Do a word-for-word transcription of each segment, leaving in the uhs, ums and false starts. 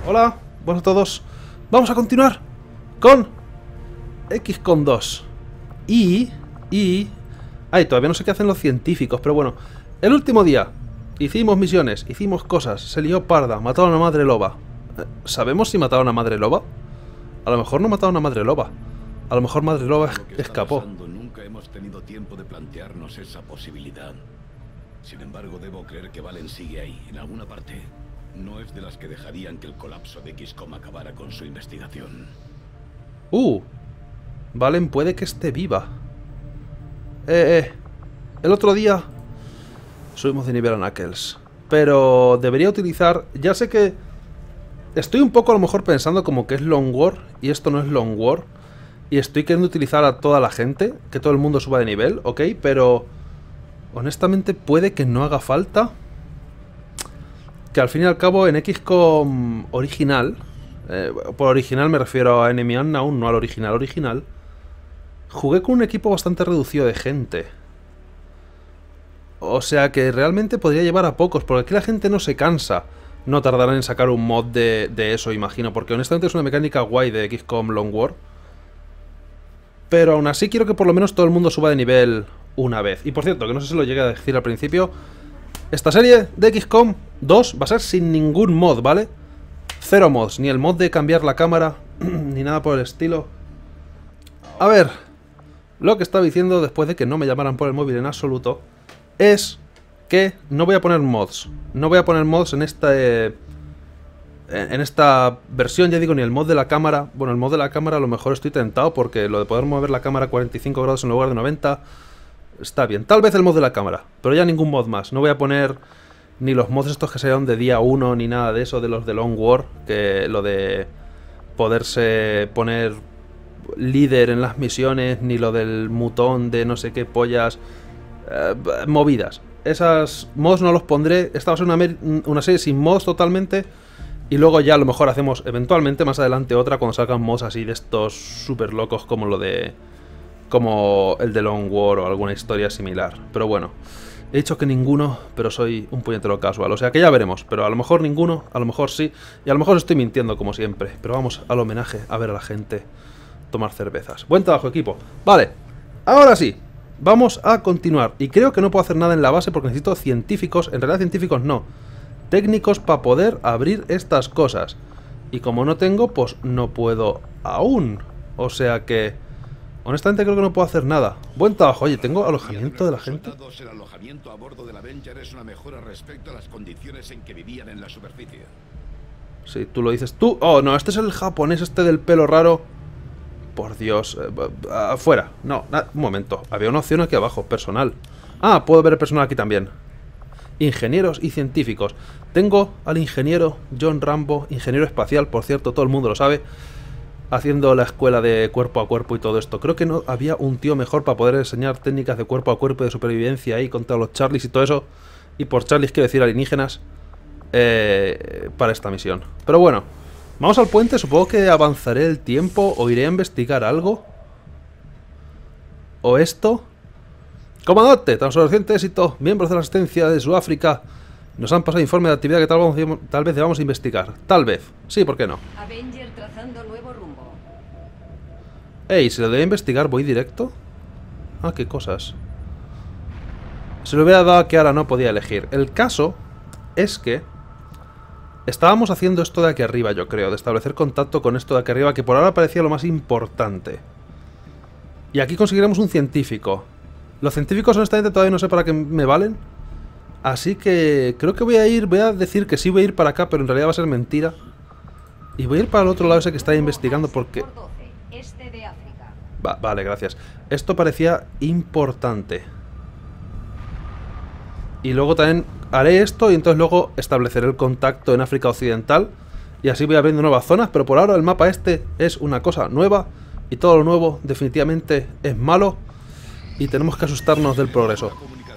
Hola, buenas a todos. Vamos a continuar con X COM dos. Y... Y... Ay, todavía no sé qué hacen los científicos, pero bueno. El último día hicimos misiones, hicimos cosas, se lió parda, mataron a una madre loba. ¿Sabemos si mataron a madre loba? A lo mejor no mataron a madre loba. A lo mejor madre loba escapó. Pasando, nunca hemos tenido tiempo de plantearnos esa posibilidad. Sin embargo, debo creer que Valen sigue ahí, en alguna parte. No es de las que dejarían que el colapso de X COM acabara con su investigación. Uh, Valen puede que esté viva. Eh, eh. El otro día subimos de nivel a Knuckles, pero debería utilizar... Ya sé que estoy un poco a lo mejor pensando como que es Long War, y esto no es Long War, y estoy queriendo utilizar a toda la gente, que todo el mundo suba de nivel, ok, pero honestamente puede que no haga falta. Que al fin y al cabo en X COM original, eh, por original me refiero a Enemy Unknown, no al original original, jugué con un equipo bastante reducido de gente. O sea que realmente podría llevar a pocos, porque aquí la gente no se cansa. No tardarán en sacar un mod de, de eso, imagino, porque honestamente es una mecánica guay de X COM Long War. Pero aún así quiero que por lo menos todo el mundo suba de nivel una vez. Y por cierto, que no sé si lo llegué a decir al principio, esta serie de X COM dos va a ser sin ningún mod, ¿vale? Cero mods, ni el mod de cambiar la cámara, ni nada por el estilo. A ver, lo que estaba diciendo después de que no me llamaran por el móvil en absoluto es que no voy a poner mods. No voy a poner mods en esta, eh, en esta versión, ya digo, ni el mod de la cámara. Bueno, el mod de la cámara a lo mejor estoy tentado porque lo de poder mover la cámara a cuarenta y cinco grados en lugar de noventa está bien. Tal vez el mod de la cámara, pero ya ningún mod más. No voy a poner ni los mods estos que sean de día uno, ni nada de eso, de los de Long War, que lo de poderse poner líder en las misiones, ni lo del mutón de no sé qué pollas, eh, movidas. Esas mods no los pondré. Esta va a ser una, una serie sin mods totalmente. Y luego ya a lo mejor hacemos eventualmente más adelante otra cuando salgan mods así de estos súper locos como lo de... como el de Long War o alguna historia similar. Pero bueno, he dicho que ninguno, pero soy un puñetero casual. O sea que ya veremos, pero a lo mejor ninguno, a lo mejor sí. Y a lo mejor estoy mintiendo como siempre. Pero vamos al homenaje, a ver a la gente tomar cervezas. Buen trabajo, equipo. Vale, ahora sí, vamos a continuar. Y creo que no puedo hacer nada en la base porque necesito científicos. En realidad científicos no, técnicos para poder abrir estas cosas. Y como no tengo, pues no puedo aún. O sea que... honestamente creo que no puedo hacer nada. Buen trabajo. Oye, ¿tengo alojamiento de la gente? El alojamiento a bordo del Avenger es una mejora respecto a las condiciones en que vivían en la superficie. Sí, tú lo dices tú. Oh, no, este es el japonés este del pelo raro. Por Dios. Eh, afuera. No, na, un momento. Había una opción aquí abajo. Personal. Ah, puedo ver el personal aquí también. Ingenieros y científicos. Tengo al ingeniero John Rambo, ingeniero espacial, por cierto, todo el mundo lo sabe, haciendo la escuela de cuerpo a cuerpo y todo esto. Creo que no había un tío mejor para poder enseñar técnicas de cuerpo a cuerpo y de supervivencia ahí contra los Charlies y todo eso. Y por Charlies quiero decir alienígenas, eh, para esta misión. Pero bueno, vamos al puente. Supongo que avanzaré el tiempo o iré a investigar algo. O esto. Comandante, tras un reciente éxito, miembros de la asistencia de Sudáfrica nos han pasado informe de actividad que tal, vamos, tal vez debamos investigar. Tal vez. Sí, ¿por qué no? Avenger trazando nuevo rumbo. Ey, ¿se lo debe investigar? ¿Voy directo? Ah, qué cosas. Se lo hubiera dado que ahora no podía elegir. El caso es que estábamos haciendo esto de aquí arriba, yo creo, de establecer contacto con esto de aquí arriba, que por ahora parecía lo más importante. Y aquí conseguiremos un científico. Los científicos honestamente todavía no sé para qué me valen. Así que creo que voy a ir, voy a decir que sí voy a ir para acá, pero en realidad va a ser mentira. Y voy a ir para el otro lado ese que está investigando porque... Va, vale, gracias. Esto parecía importante. Y luego también haré esto y entonces luego estableceré el contacto en África Occidental. Y así voy abriendo nuevas zonas, pero por ahora el mapa este es una cosa nueva. Y todo lo nuevo definitivamente es malo. Y tenemos que asustarnos del progreso.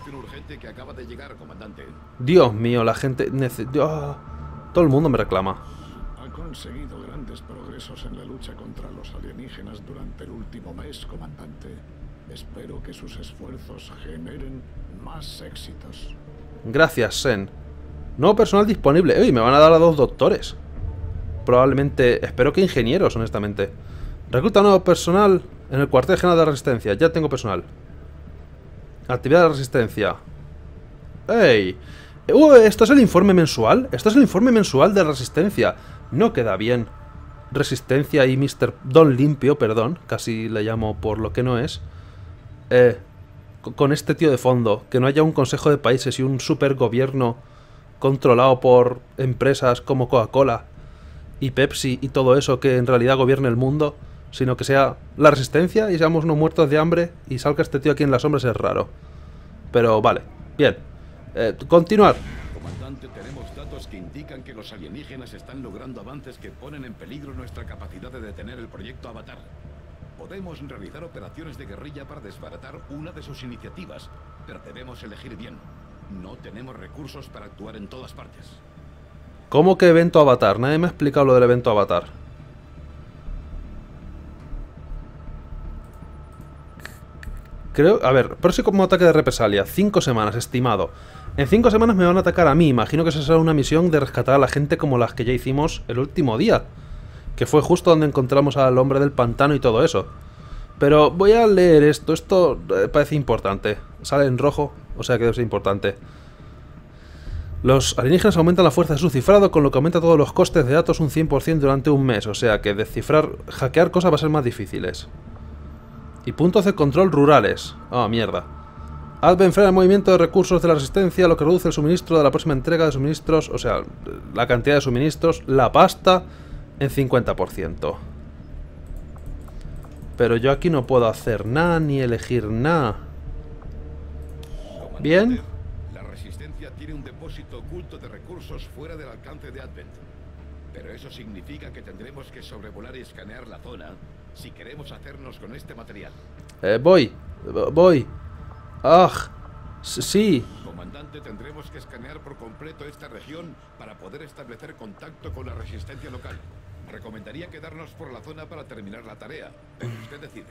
Dios mío, la gente... Oh, todo el mundo me reclama. Ha conseguido grandes progresos en la lucha contra los alienígenas durante el último mes, comandante. Espero que sus esfuerzos generen más éxitos. Gracias, Sen. Nuevo personal disponible. ¡Uy! Me van a dar a dos doctores. probablemente... Espero que ingenieros, honestamente. Recluta nuevo personal en el cuartel general de Resistencia. Ya tengo personal. Actividad de Resistencia. ¡Ey! Uh, ¿esto es el informe mensual? Esto es el informe mensual de Resistencia. No queda bien. Resistencia y mister Don Limpio, perdón. Casi le llamo por lo que no es. Eh... Con este tío de fondo, que no haya un consejo de países y un super gobierno controlado por empresas como Coca-Cola y Pepsi y todo eso que en realidad gobierne el mundo, sino que sea la Resistencia y seamos unos muertos de hambre y salga este tío aquí en las sombras, es raro. Pero vale, bien. Eh, continuar. Comandante, tenemos datos que indican que los alienígenas están logrando avances que ponen en peligro nuestra capacidad de detener el proyecto Avatar. Podemos realizar operaciones de guerrilla para desbaratar una de sus iniciativas, pero debemos elegir bien. No tenemos recursos para actuar en todas partes. ¿Cómo que evento Avatar? Nadie me ha explicado lo del evento Avatar. Creo... A ver, próximo ataque de represalia. Cinco semanas, estimado. En cinco semanas me van a atacar a mí. Imagino que esa será una misión de rescatar a la gente como las que ya hicimos el último día. Que fue justo donde encontramos al hombre del pantano y todo eso. Pero voy a leer esto. Esto eh, parece importante. Sale en rojo, o sea que debe ser importante. Los alienígenas aumentan la fuerza de su cifrado, con lo que aumenta todos los costes de datos un cien por ciento durante un mes. O sea que descifrar, hackear cosas va a ser más difíciles. Y puntos de control rurales. Ah, oh, mierda. Advent frena el movimiento de recursos de la Resistencia, lo que reduce el suministro de la próxima entrega de suministros. O sea, la cantidad de suministros, la pasta... En cincuenta por ciento. Pero yo aquí no puedo hacer nada ni elegir nada. Bien. La Resistencia tiene un depósito oculto de recursos fuera del alcance de Advent. Pero eso significa que tendremos que sobrevolar y escanear la zona si queremos hacernos con este material. Eh, voy. Voy. Ah. Sí. Comandante, tendremos que escanear por completo esta región para poder establecer contacto con la Resistencia local. Recomendaría quedarnos por la zona para terminar la tarea, pero usted decide.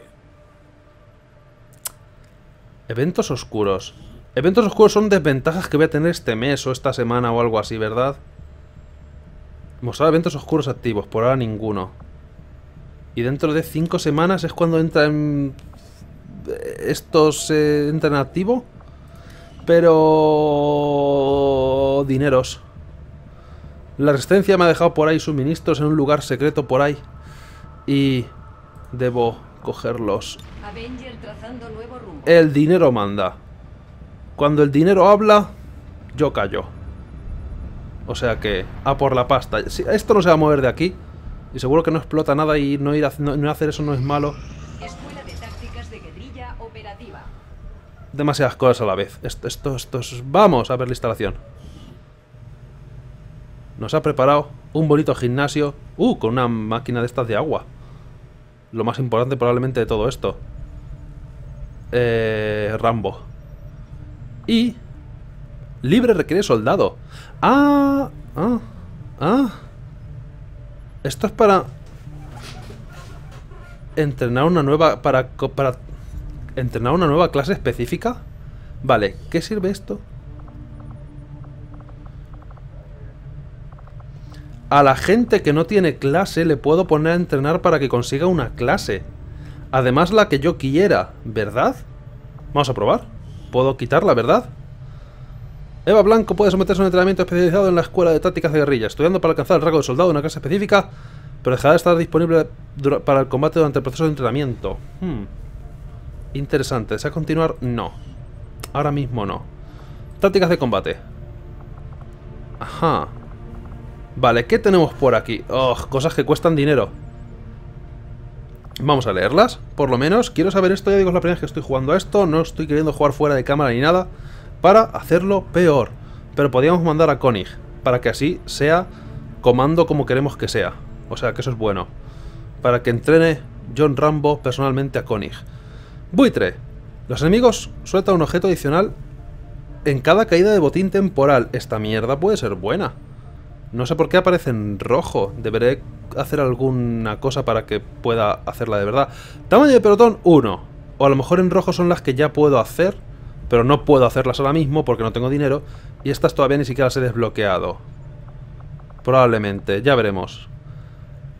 Eventos oscuros. Eventos oscuros son desventajas que voy a tener este mes o esta semana o algo así, ¿verdad? Mostrar eventos oscuros activos, por ahora ninguno. Y dentro de cinco semanas es cuando entran... Estos eh, entran en activo. Pero... Dineros. La Resistencia me ha dejado por ahí suministros en un lugar secreto por ahí. Y... Debo cogerlos. Avenger trazando nuevo rumbo. El dinero manda. Cuando el dinero habla, yo callo. O sea que... A por la pasta. Esto no se va a mover de aquí. Y seguro que no explota nada y no, ir a, no, no hacer eso no es malo. Escuela de tácticas de guerrilla operativa. Demasiadas cosas a la vez. Esto, esto, esto es... Vamos a ver la instalación. Nos ha preparado un bonito gimnasio. Uh, con una máquina de estas de agua. Lo más importante probablemente de todo esto. Eh... Rambo. Y... Libre requiere soldado. Ah... Ah... Ah... Esto es para... Entrenar una nueva... Para... Para... ¿Entrenar una nueva clase específica? Vale, ¿qué sirve esto? A la gente que no tiene clase le puedo poner a entrenar para que consiga una clase. Además la que yo quiera, ¿verdad? Vamos a probar. Puedo quitarla, ¿verdad? Eva Blanco puede someterse a un entrenamiento especializado en la escuela de tácticas de guerrilla, estudiando para alcanzar el rango de soldado de una clase específica, pero dejará de estar disponible para el combate durante el proceso de entrenamiento. Hmm. Interesante. ¿Desea continuar? No. Ahora mismo no. Tácticas de combate. Ajá. Vale, ¿qué tenemos por aquí? Oh, cosas que cuestan dinero. Vamos a leerlas, por lo menos. Quiero saber esto, ya digo, es la primera vez que estoy jugando a esto. No estoy queriendo jugar fuera de cámara ni nada, para hacerlo peor. Pero podríamos mandar a Koenig, para que así sea comando como queremos que sea. O sea, que eso es bueno. Para que entrene John Rambo personalmente a Koenig. Buitre. Los enemigos sueltan un objeto adicional en cada caída de botín temporal. Esta mierda puede ser buena. No sé por qué aparece en rojo. Deberé hacer alguna cosa para que pueda hacerla de verdad. Tamaño de pelotón, uno. O a lo mejor en rojo son las que ya puedo hacer, pero no puedo hacerlas ahora mismo porque no tengo dinero. Y estas todavía ni siquiera las he desbloqueado. Probablemente, ya veremos.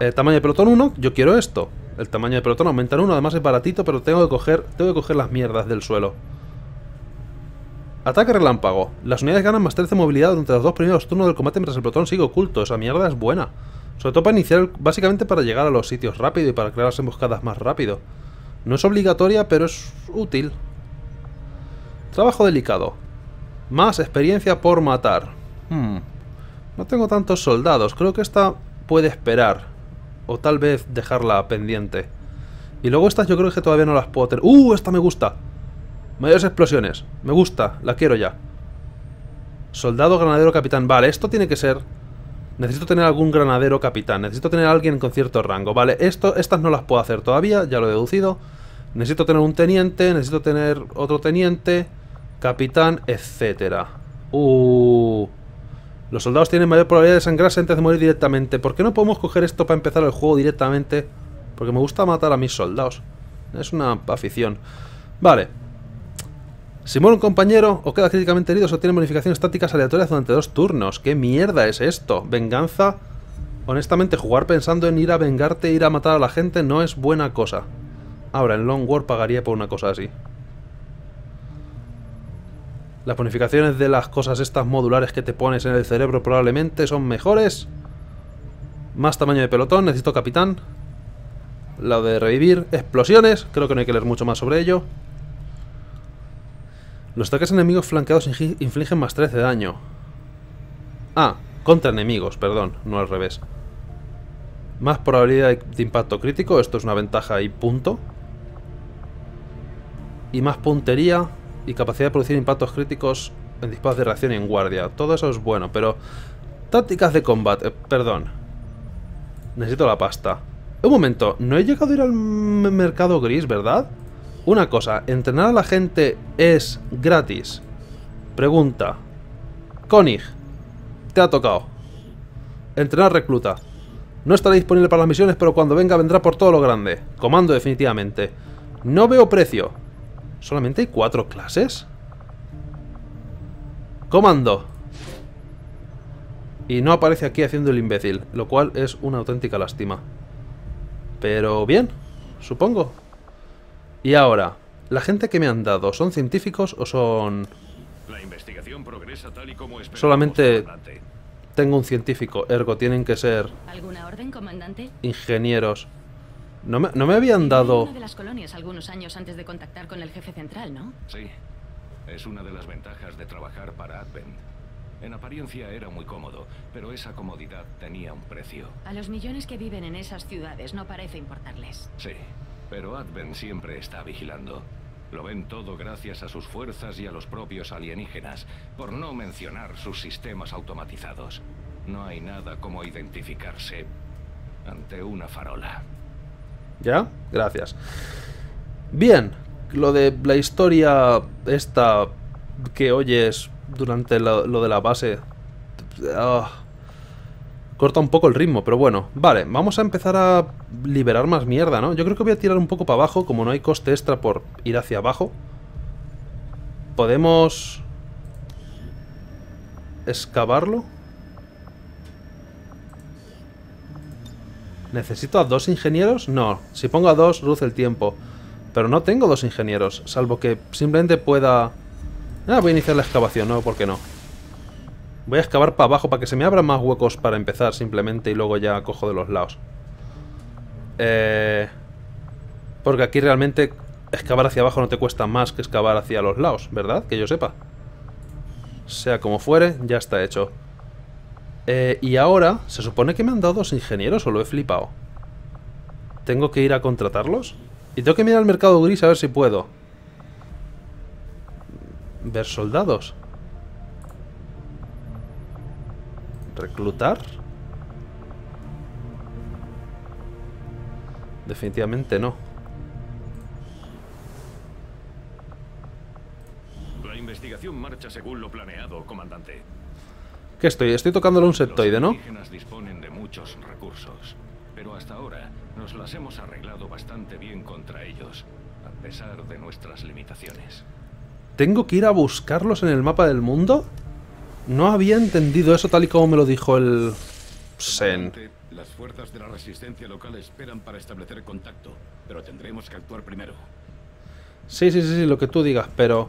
Eh, tamaño de pelotón uno, yo quiero esto. El tamaño de pelotón aumenta en uno, además es baratito, pero tengo que coger, tengo que coger las mierdas del suelo. Ataque relámpago. Las unidades ganan más trece movilidad durante los dos primeros turnos del combate mientras el pelotón sigue oculto. Esa mierda es buena. Sobre todo para iniciar, básicamente para llegar a los sitios rápido y para crear las emboscadas más rápido. No es obligatoria, pero es útil. Trabajo delicado. Más experiencia por matar. Hmm. No tengo tantos soldados. Creo que esta puede esperar. O tal vez dejarla pendiente. Y luego estas yo creo que todavía no las puedo tener. ¡Uh! Esta me gusta. Mayores explosiones. Me gusta. La quiero ya. Soldado, granadero, capitán. Vale, esto tiene que ser... Necesito tener algún granadero capitán. Necesito tener a alguien con cierto rango. Vale, esto, estas no las puedo hacer todavía. Ya lo he deducido. Necesito tener un teniente. Necesito tener otro teniente. Capitán, etcétera. Uh... Los soldados tienen mayor probabilidad de sangrarse antes de morir directamente. ¿Por qué no podemos coger esto para empezar el juego directamente? Porque me gusta matar a mis soldados. Es una afición. Vale. Si muere un compañero o queda críticamente herido, se obtienen bonificaciones tácticas aleatorias durante dos turnos. ¿Qué mierda es esto? Venganza. Honestamente, jugar pensando en ir a vengarte e ir a matar a la gente no es buena cosa. Ahora, en Long War pagaría por una cosa así. Las bonificaciones de las cosas estas modulares que te pones en el cerebro probablemente son mejores. Más tamaño de pelotón, necesito capitán. Lo de revivir, explosiones, creo que no hay que leer mucho más sobre ello. Los ataques enemigos flanqueados infligen más trece de daño. Ah, contra enemigos, perdón, no al revés. Más probabilidad de impacto crítico, esto es una ventaja y punto. Y más puntería... Y capacidad de producir impactos críticos en disparos de reacción y en guardia. Todo eso es bueno, pero... Tácticas de combate... Eh, perdón. Necesito la pasta. Un momento, no he llegado a ir al mercado gris, ¿verdad? Una cosa, ¿entrenar a la gente es gratis? Pregunta. Konig, te ha tocado. Entrenar recluta. No estará disponible para las misiones, pero cuando venga vendrá por todo lo grande. Comando definitivamente. No veo precio. ¿Solamente hay cuatro clases? Comando. Y no aparece aquí haciendo el imbécil, lo cual es una auténtica lástima. Pero bien, supongo. Y ahora, ¿la gente que me han dado son científicos o son...? La investigación progresa tal y como esperamos, solamente comandante. Tengo un científico, ergo tienen que ser... ¿Alguna orden, comandante? Ingenieros. No me, no me habían dado... Una de las colonias algunos años antes de contactar con el jefe central, ¿no? Sí, es una de las ventajas de trabajar para Advent. En apariencia era muy cómodo, pero esa comodidad tenía un precio. A los millones que viven en esas ciudades no parece importarles. Sí, pero Advent siempre está vigilando. Lo ven todo gracias a sus fuerzas y a los propios alienígenas, por no mencionar sus sistemas automatizados. No hay nada como identificarse ante una farola. ¿Ya? Gracias. Bien, lo de la historia esta que oyes durante lo, lo de la base... Uh, corta un poco el ritmo, pero bueno. Vale, vamos a empezar a liberar más mierda, ¿no? Yo creo que voy a tirar un poco para abajo, como no hay coste extra por ir hacia abajo. Podemos... excavarlo. ¿Necesito a dos ingenieros? No, si pongo a dos, reduce el tiempo. Pero no tengo dos ingenieros, salvo que simplemente pueda... Ah, voy a iniciar la excavación, ¿no? ¿Por qué no? Voy a excavar para abajo para que se me abran más huecos para empezar simplemente y luego ya cojo de los lados. Eh... Porque aquí realmente excavar hacia abajo no te cuesta más que excavar hacia los lados, ¿verdad? Que yo sepa. Sea como fuere, ya está hecho. Eh, y ahora, ¿se supone que me han dado dos ingenieros o lo he flipado? ¿Tengo que ir a contratarlos? Y tengo que mirar al mercado gris a ver si puedo. Ver soldados. ¿Reclutar? Definitivamente no. La investigación marcha según lo planeado, comandante. ¿Qué estoy? Estoy tocándole un septoide, ¿no? Los indígenas disponen de muchos recursos, pero hasta ahora nos las hemos arreglado bastante bien contra ellos, a pesar de nuestras limitaciones. ¿Tengo que ir a buscarlos en el mapa del mundo? No había entendido eso tal y como me lo dijo el, Sen. Comandante, las fuerzas de la resistencia local esperan para establecer contacto, pero tendremos que actuar primero. Sí, sí, sí, sí, lo que tú digas, pero...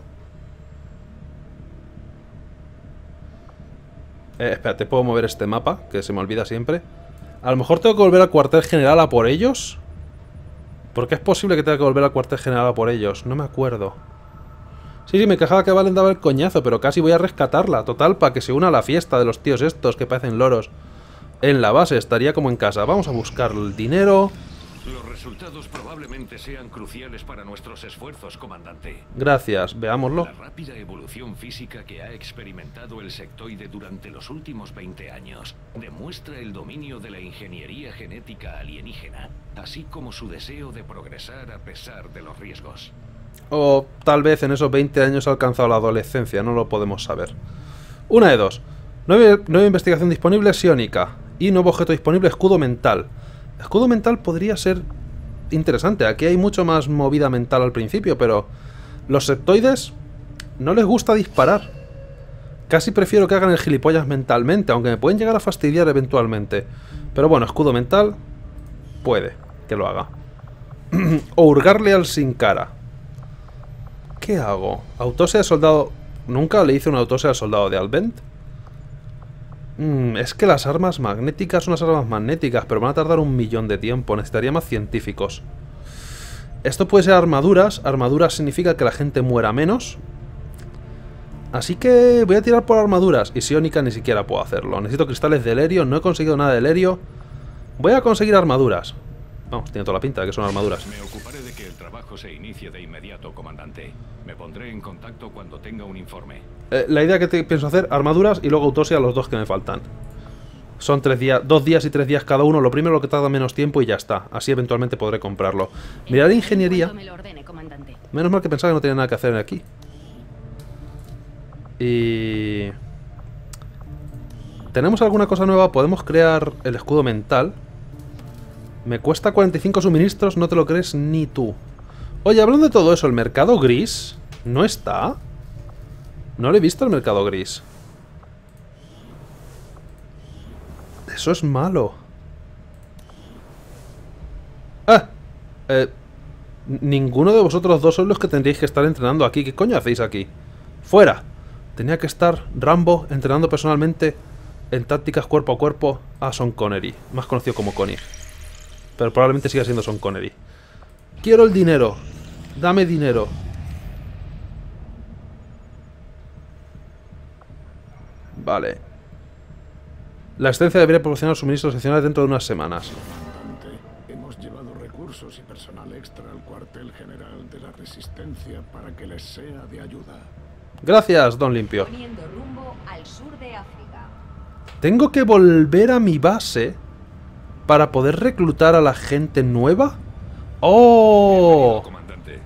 Eh, espérate, ¿puedo mover este mapa? Que se me olvida siempre. A lo mejor tengo que volver al cuartel general a por ellos. ¿Por qué es posible que tenga que volver al cuartel general a por ellos? No me acuerdo. Sí, sí, me quejaba que Valen daba el coñazo, pero casi voy a rescatarla. Total, para que se una a la fiesta de los tíos estos que parecen loros. En la base, estaría como en casa. Vamos a buscar el dinero. Los resultados probablemente sean cruciales para nuestros esfuerzos, comandante. Gracias, veámoslo. La rápida evolución física que ha experimentado el sectoide durante los últimos veinte años demuestra el dominio de la ingeniería genética alienígena, así como su deseo de progresar a pesar de los riesgos. O tal vez en esos veinte años ha alcanzado la adolescencia, no lo podemos saber. Una de dos. Nueva, nueva investigación disponible, psiónica. Y nuevo objeto disponible, escudo mental. Escudo mental podría ser interesante. Aquí hay mucho más movida mental al principio, pero los septoides no les gusta disparar. Casi prefiero que hagan el gilipollas mentalmente, aunque me pueden llegar a fastidiar eventualmente. Pero bueno, escudo mental puede que lo haga. O hurgarle al sin cara. ¿Qué hago? Autopsia de soldado... ¿Nunca le hice una autopsia al soldado de Advent? Mm, es que las armas magnéticas son las armas magnéticas, pero van a tardar un millón de tiempo. Necesitaría más científicos. Esto puede ser armaduras. Armaduras significa que la gente muera menos. Así que voy a tirar por armaduras. Y psiónica ni siquiera puedo hacerlo. Necesito cristales de helerio. No he conseguido nada de helerio. Voy a conseguir armaduras. Vamos, tiene toda la pinta de que son armaduras. Me ocuparé de que el trabajo se inicie de inmediato, comandante. Me pondré en contacto cuando tenga un informe. Eh, la idea que te pienso hacer, armaduras y luego autopsia a los dos que me faltan. Son tres días, dos días y tres días cada uno. Lo primero lo que tarda menos tiempo y ya está. Así eventualmente podré comprarlo. Mirar ingeniería. Me lo ordene, comandante. Menos mal que pensaba que no tenía nada que hacer aquí. Y... ¿tenemos alguna cosa nueva? Podemos crear el escudo mental. Me cuesta cuarenta y cinco suministros, no te lo crees ni tú. Oye, hablando de todo eso, ¿el mercado gris no está? No le he visto el mercado gris. Eso es malo. ¡Ah! Eh, ninguno de vosotros dos sois los que tendríais que estar entrenando aquí. ¿Qué coño hacéis aquí? ¡Fuera! Tenía que estar Rambo entrenando personalmente en tácticas cuerpo a cuerpo a Sean Connery, más conocido como Connie. Pero probablemente siga siendo Sean Connery. Quiero el dinero. Dame dinero. Vale. La estancia debería proporcionar suministros excepcionales dentro de unas semanas. Comandante, hemos llevado recursos y personal extra al cuartel general de la Resistencia para que les sea de ayuda. Gracias, Don Limpio. Poniendo rumbo al sur de África. ¿Tengo que volver a mi base para poder reclutar a la gente nueva? ¡Oh! Comandante.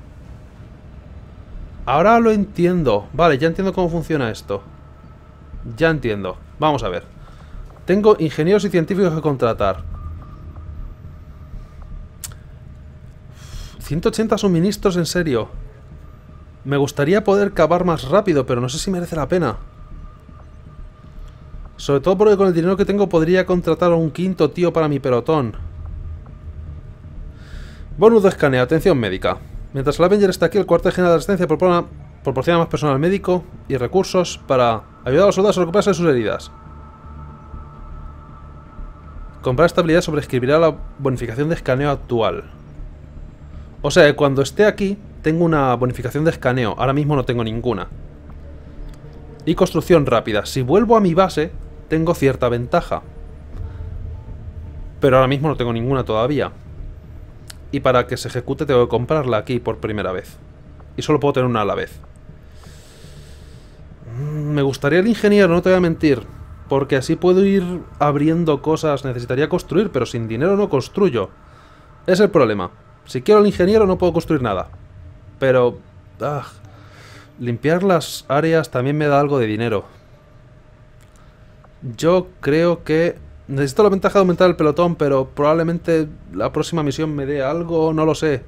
Ahora lo entiendo. Vale, ya entiendo cómo funciona esto. Ya entiendo. Vamos a ver. Tengo ingenieros y científicos que contratar. ciento ochenta suministros, en serio. Me gustaría poder cavar más rápido, pero no sé si merece la pena. Sobre todo porque con el dinero que tengo podría contratar a un quinto tío para mi pelotón. Bonus de escaneo, atención médica. Mientras el Avenger está aquí, el cuartel general de asistencia proporciona, proporciona más personal médico y recursos para ayudar a los soldados a recuperarse de sus heridas. Comprar estabilidad sobreescribirá la bonificación de escaneo actual. O sea, cuando esté aquí, tengo una bonificación de escaneo. Ahora mismo no tengo ninguna. Y construcción rápida. Si vuelvo a mi base, tengo cierta ventaja. Pero ahora mismo no tengo ninguna todavía. Y para que se ejecute tengo que comprarla aquí por primera vez. Y solo puedo tener una a la vez. Mm, me gustaría el ingeniero, no te voy a mentir. Porque así puedo ir abriendo cosas. Necesitaría construir, pero sin dinero no construyo. Es el problema. Si quiero el ingeniero no puedo construir nada. Pero... ah, limpiar las áreas también me da algo de dinero. Yo creo que... necesito la ventaja de aumentar el pelotón, pero probablemente la próxima misión me dé algo, no lo sé.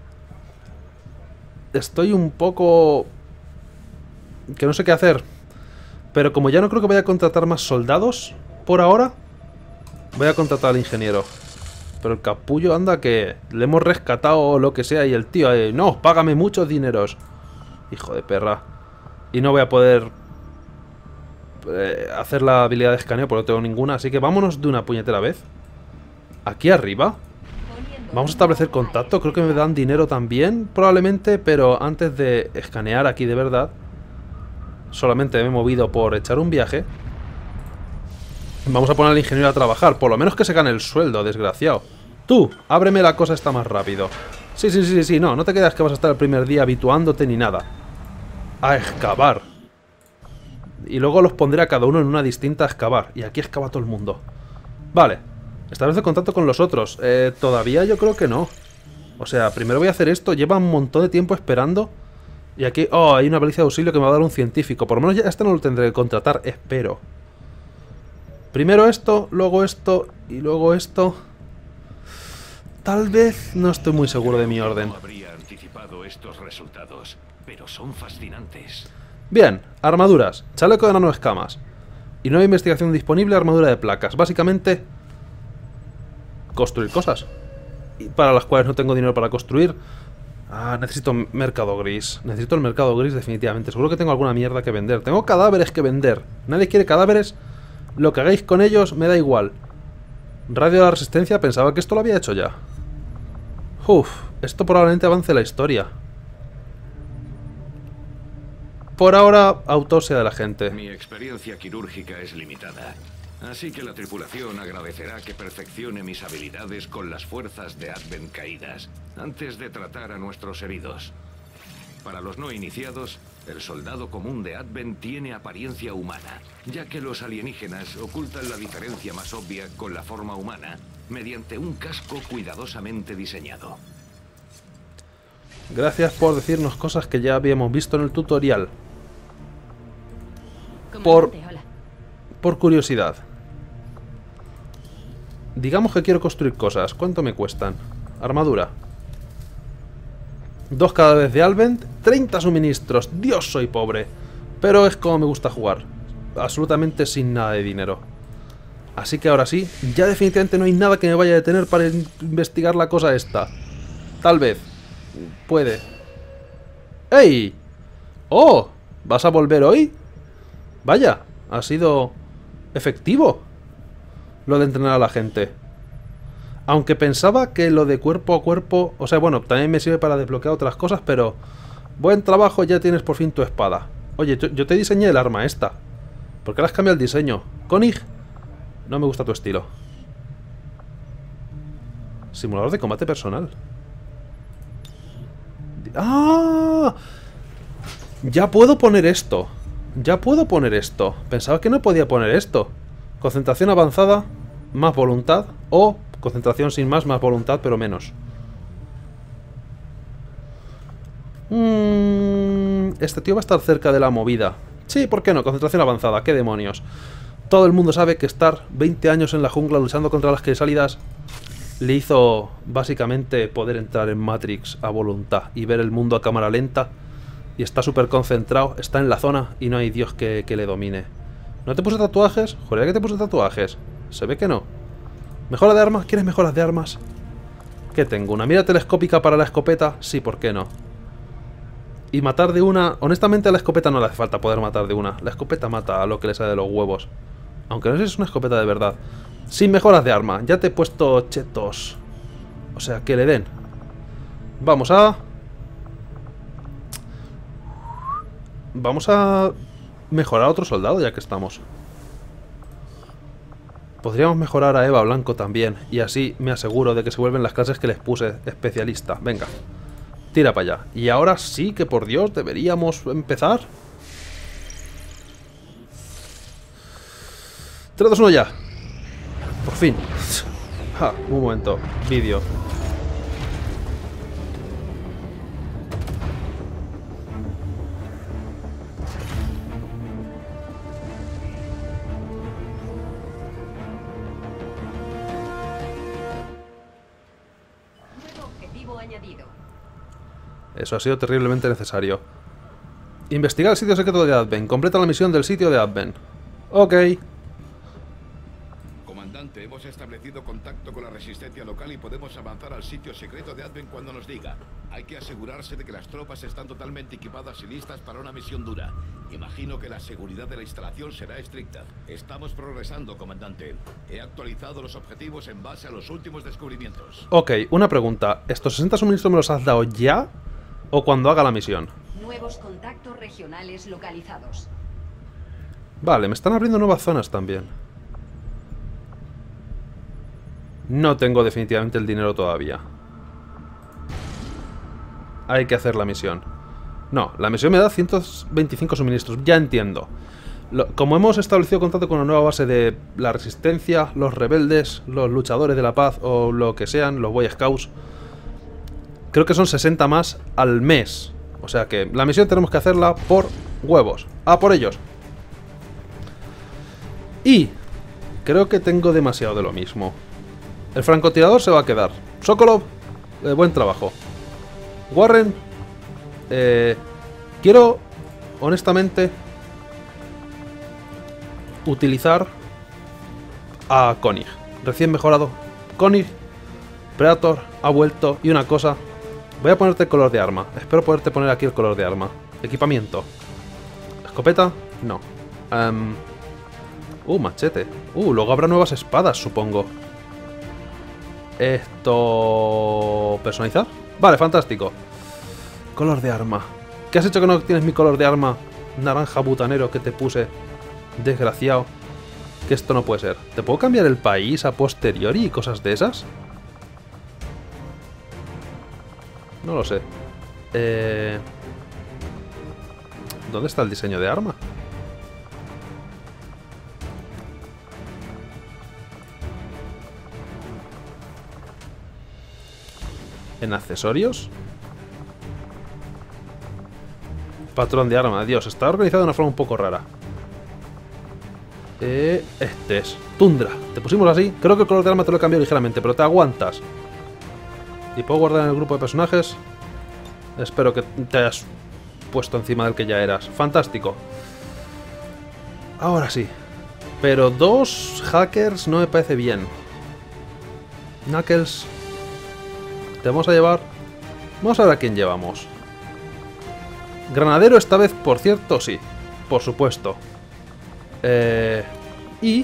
Estoy un poco... que no sé qué hacer. Pero como ya no creo que vaya a contratar más soldados por ahora, Voy a contratar al ingeniero. Pero el capullo anda que le hemos rescatado o lo que sea y el tío, eh, no, págame muchos dineros. Hijo de perra. Y no voy a poder eh, hacer la habilidad de escaneo porque no tengo ninguna. Así que vámonos de una puñetera vez. Aquí arriba. Vamos a establecer contacto. Creo que me dan dinero también, probablemente. Pero antes de escanear aquí de verdad, solamente me he movido por echar un viaje. Vamos a poner al ingeniero a trabajar. Por lo menos que se gane el sueldo, desgraciado. Tú, ábreme la cosa esta más rápido. Sí, sí, sí, sí, no. No te quedas que vas a estar el primer día habituándote ni nada. A excavar. Y luego los pondré a cada uno en una distinta a excavar. Y aquí excava todo el mundo. Vale. Establece contacto con los otros. Eh, todavía yo creo que no. O sea, primero voy a hacer esto. Lleva un montón de tiempo esperando. Y aquí... Oh, hay una baliza de auxilio que me va a dar un científico. Por lo menos ya este no lo tendré que contratar. Espero. Primero esto, luego esto y luego esto. Tal vez no estoy muy seguro de mi orden. No habría anticipado estos resultados, pero son fascinantes. Bien, armaduras, chaleco de nanoescamas. Y nueva investigación disponible, armadura de placas. Básicamente, construir cosas. Y para las cuales no tengo dinero para construir. Ah, necesito mercado gris. Necesito el mercado gris definitivamente. Seguro que tengo alguna mierda que vender. Tengo cadáveres que vender. ¿Nadie quiere cadáveres? Lo que hagáis con ellos me da igual. Radio de la resistencia, pensaba que esto lo había hecho ya. Uf, esto probablemente avance la historia. Por ahora, autopsia de la gente. Mi experiencia quirúrgica es limitada, así que la tripulación agradecerá que perfeccione mis habilidades con las fuerzas de Advent caídas, antes de tratar a nuestros heridos. Para los no iniciados, el soldado común de Advent tiene apariencia humana, ya que los alienígenas ocultan la diferencia más obvia con la forma humana mediante un casco cuidadosamente diseñado. Gracias por decirnos cosas que ya habíamos visto en el tutorial. Por, por curiosidad. Digamos que quiero construir cosas. ¿Cuánto me cuestan? Armadura. Dos cadáveres de Advent, treinta suministros. Dios, soy pobre. Pero es como me gusta jugar. Absolutamente sin nada de dinero. Así que ahora sí, ya definitivamente no hay nada que me vaya a detener para investigar la cosa esta. Tal vez. Puede. ¡Ey! ¡Oh! ¿Vas a volver hoy? Vaya, ha sido efectivo lo de entrenar a la gente. Aunque pensaba que lo de cuerpo a cuerpo... O sea, bueno, también me sirve para desbloquear otras cosas, pero... Buen trabajo, ya tienes por fin tu espada. Oye, yo, yo te diseñé el arma esta. ¿Por qué le has cambiado el diseño? Koenig, no me gusta tu estilo. Simulador de combate personal. ¡Ah! Ya puedo poner esto. Ya puedo poner esto. Pensaba que no podía poner esto. Concentración avanzada, más voluntad. O concentración sin más, más voluntad, pero menos. Mm, este tío va a estar cerca de la movida. Sí, ¿por qué no? Concentración avanzada, ¿qué demonios? Todo el mundo sabe que estar veinte años en la jungla luchando contra las crisálidas le hizo básicamente poder entrar en Matrix a voluntad y ver el mundo a cámara lenta. Y está súper concentrado, está en la zona y no hay Dios que, que le domine. ¿No te puse tatuajes? Joder, que te puse tatuajes. Se ve que no. ¿Mejora de armas? ¿Quieres mejoras de armas? ¿Qué tengo? ¿Una mira telescópica para la escopeta? Sí, ¿por qué no? Y matar de una... Honestamente a la escopeta no le hace falta poder matar de una. La escopeta mata a lo que le sale de los huevos. Aunque no sé si es una escopeta de verdad. Sin mejoras de arma. Ya te he puesto chetos. O sea, que le den. Vamos a... Vamos a... mejorar a otro soldado ya que estamos. Podríamos mejorar a Eva Blanco también. Y así me aseguro de que se vuelven las clases que les puse especialista. Venga. Tira para allá. Y ahora sí que por Dios deberíamos empezar. tres, dos, uno ya. Por fin. Ah, un momento. Vídeo. Nuevo objetivo añadido. Eso ha sido terriblemente necesario. Investigar el sitio secreto de Advent. Completa la misión del sitio de Advent. Ok. Comandante, hemos establecido establecido contacto con la resistencia local y podemos avanzar al sitio secreto de Advent cuando nos diga. Hay que asegurarse de que las tropas están totalmente equipadas y listas para una misión dura. Imagino que la seguridad de la instalación será estricta. Estamos progresando, comandante. He actualizado los objetivos en base a los últimos descubrimientos. Ok, una pregunta. ¿Estos sesenta suministros me los has dado ya o cuando haga la misión? Nuevos contactos regionales localizados. Vale, me están abriendo nuevas zonas también. No tengo definitivamente el dinero todavía. Hay que hacer la misión. No, la misión me da ciento veinticinco suministros. Ya entiendo. Lo, como hemos establecido contacto con una nueva base de la resistencia, los rebeldes, los luchadores de la paz o lo que sean, los Boy Scouts, creo que son sesenta más al mes. O sea que la misión tenemos que hacerla por huevos. ¡A por ellos! Y creo que tengo demasiado de lo mismo. El francotirador se va a quedar. Sokolov, eh, buen trabajo. Warren, eh, quiero, honestamente, utilizar a Koenig. Recién mejorado. Koenig, Predator, ha vuelto. Y una cosa, voy a ponerte el color de arma. Espero poderte poner aquí el color de arma. Equipamiento. Escopeta, no. Um, uh, machete. Uh, luego habrá nuevas espadas, supongo. Esto... ¿personalizar? Vale, fantástico. Color de arma. ¿Qué has hecho que no tienes mi color de arma? Naranja butanero que te puse. Desgraciado. Que esto no puede ser. ¿Te puedo cambiar el país a posteriori y cosas de esas? No lo sé. Eh... ¿Dónde está el diseño de arma? ¿En accesorios? Patrón de arma. Dios, está organizado de una forma un poco rara. Eh, este es Tundra. Te pusimos así. Creo que el color de arma te lo he cambiado ligeramente, pero te aguantas. Y puedo guardar en el grupo de personajes. Espero que te hayas puesto encima del que ya eras. Fantástico. Ahora sí. Pero dos hackers no me parece bien. Knuckles... Te vamos a llevar... Vamos a ver a quién llevamos. Granadero esta vez, por cierto, sí. Por supuesto. Eh... Y...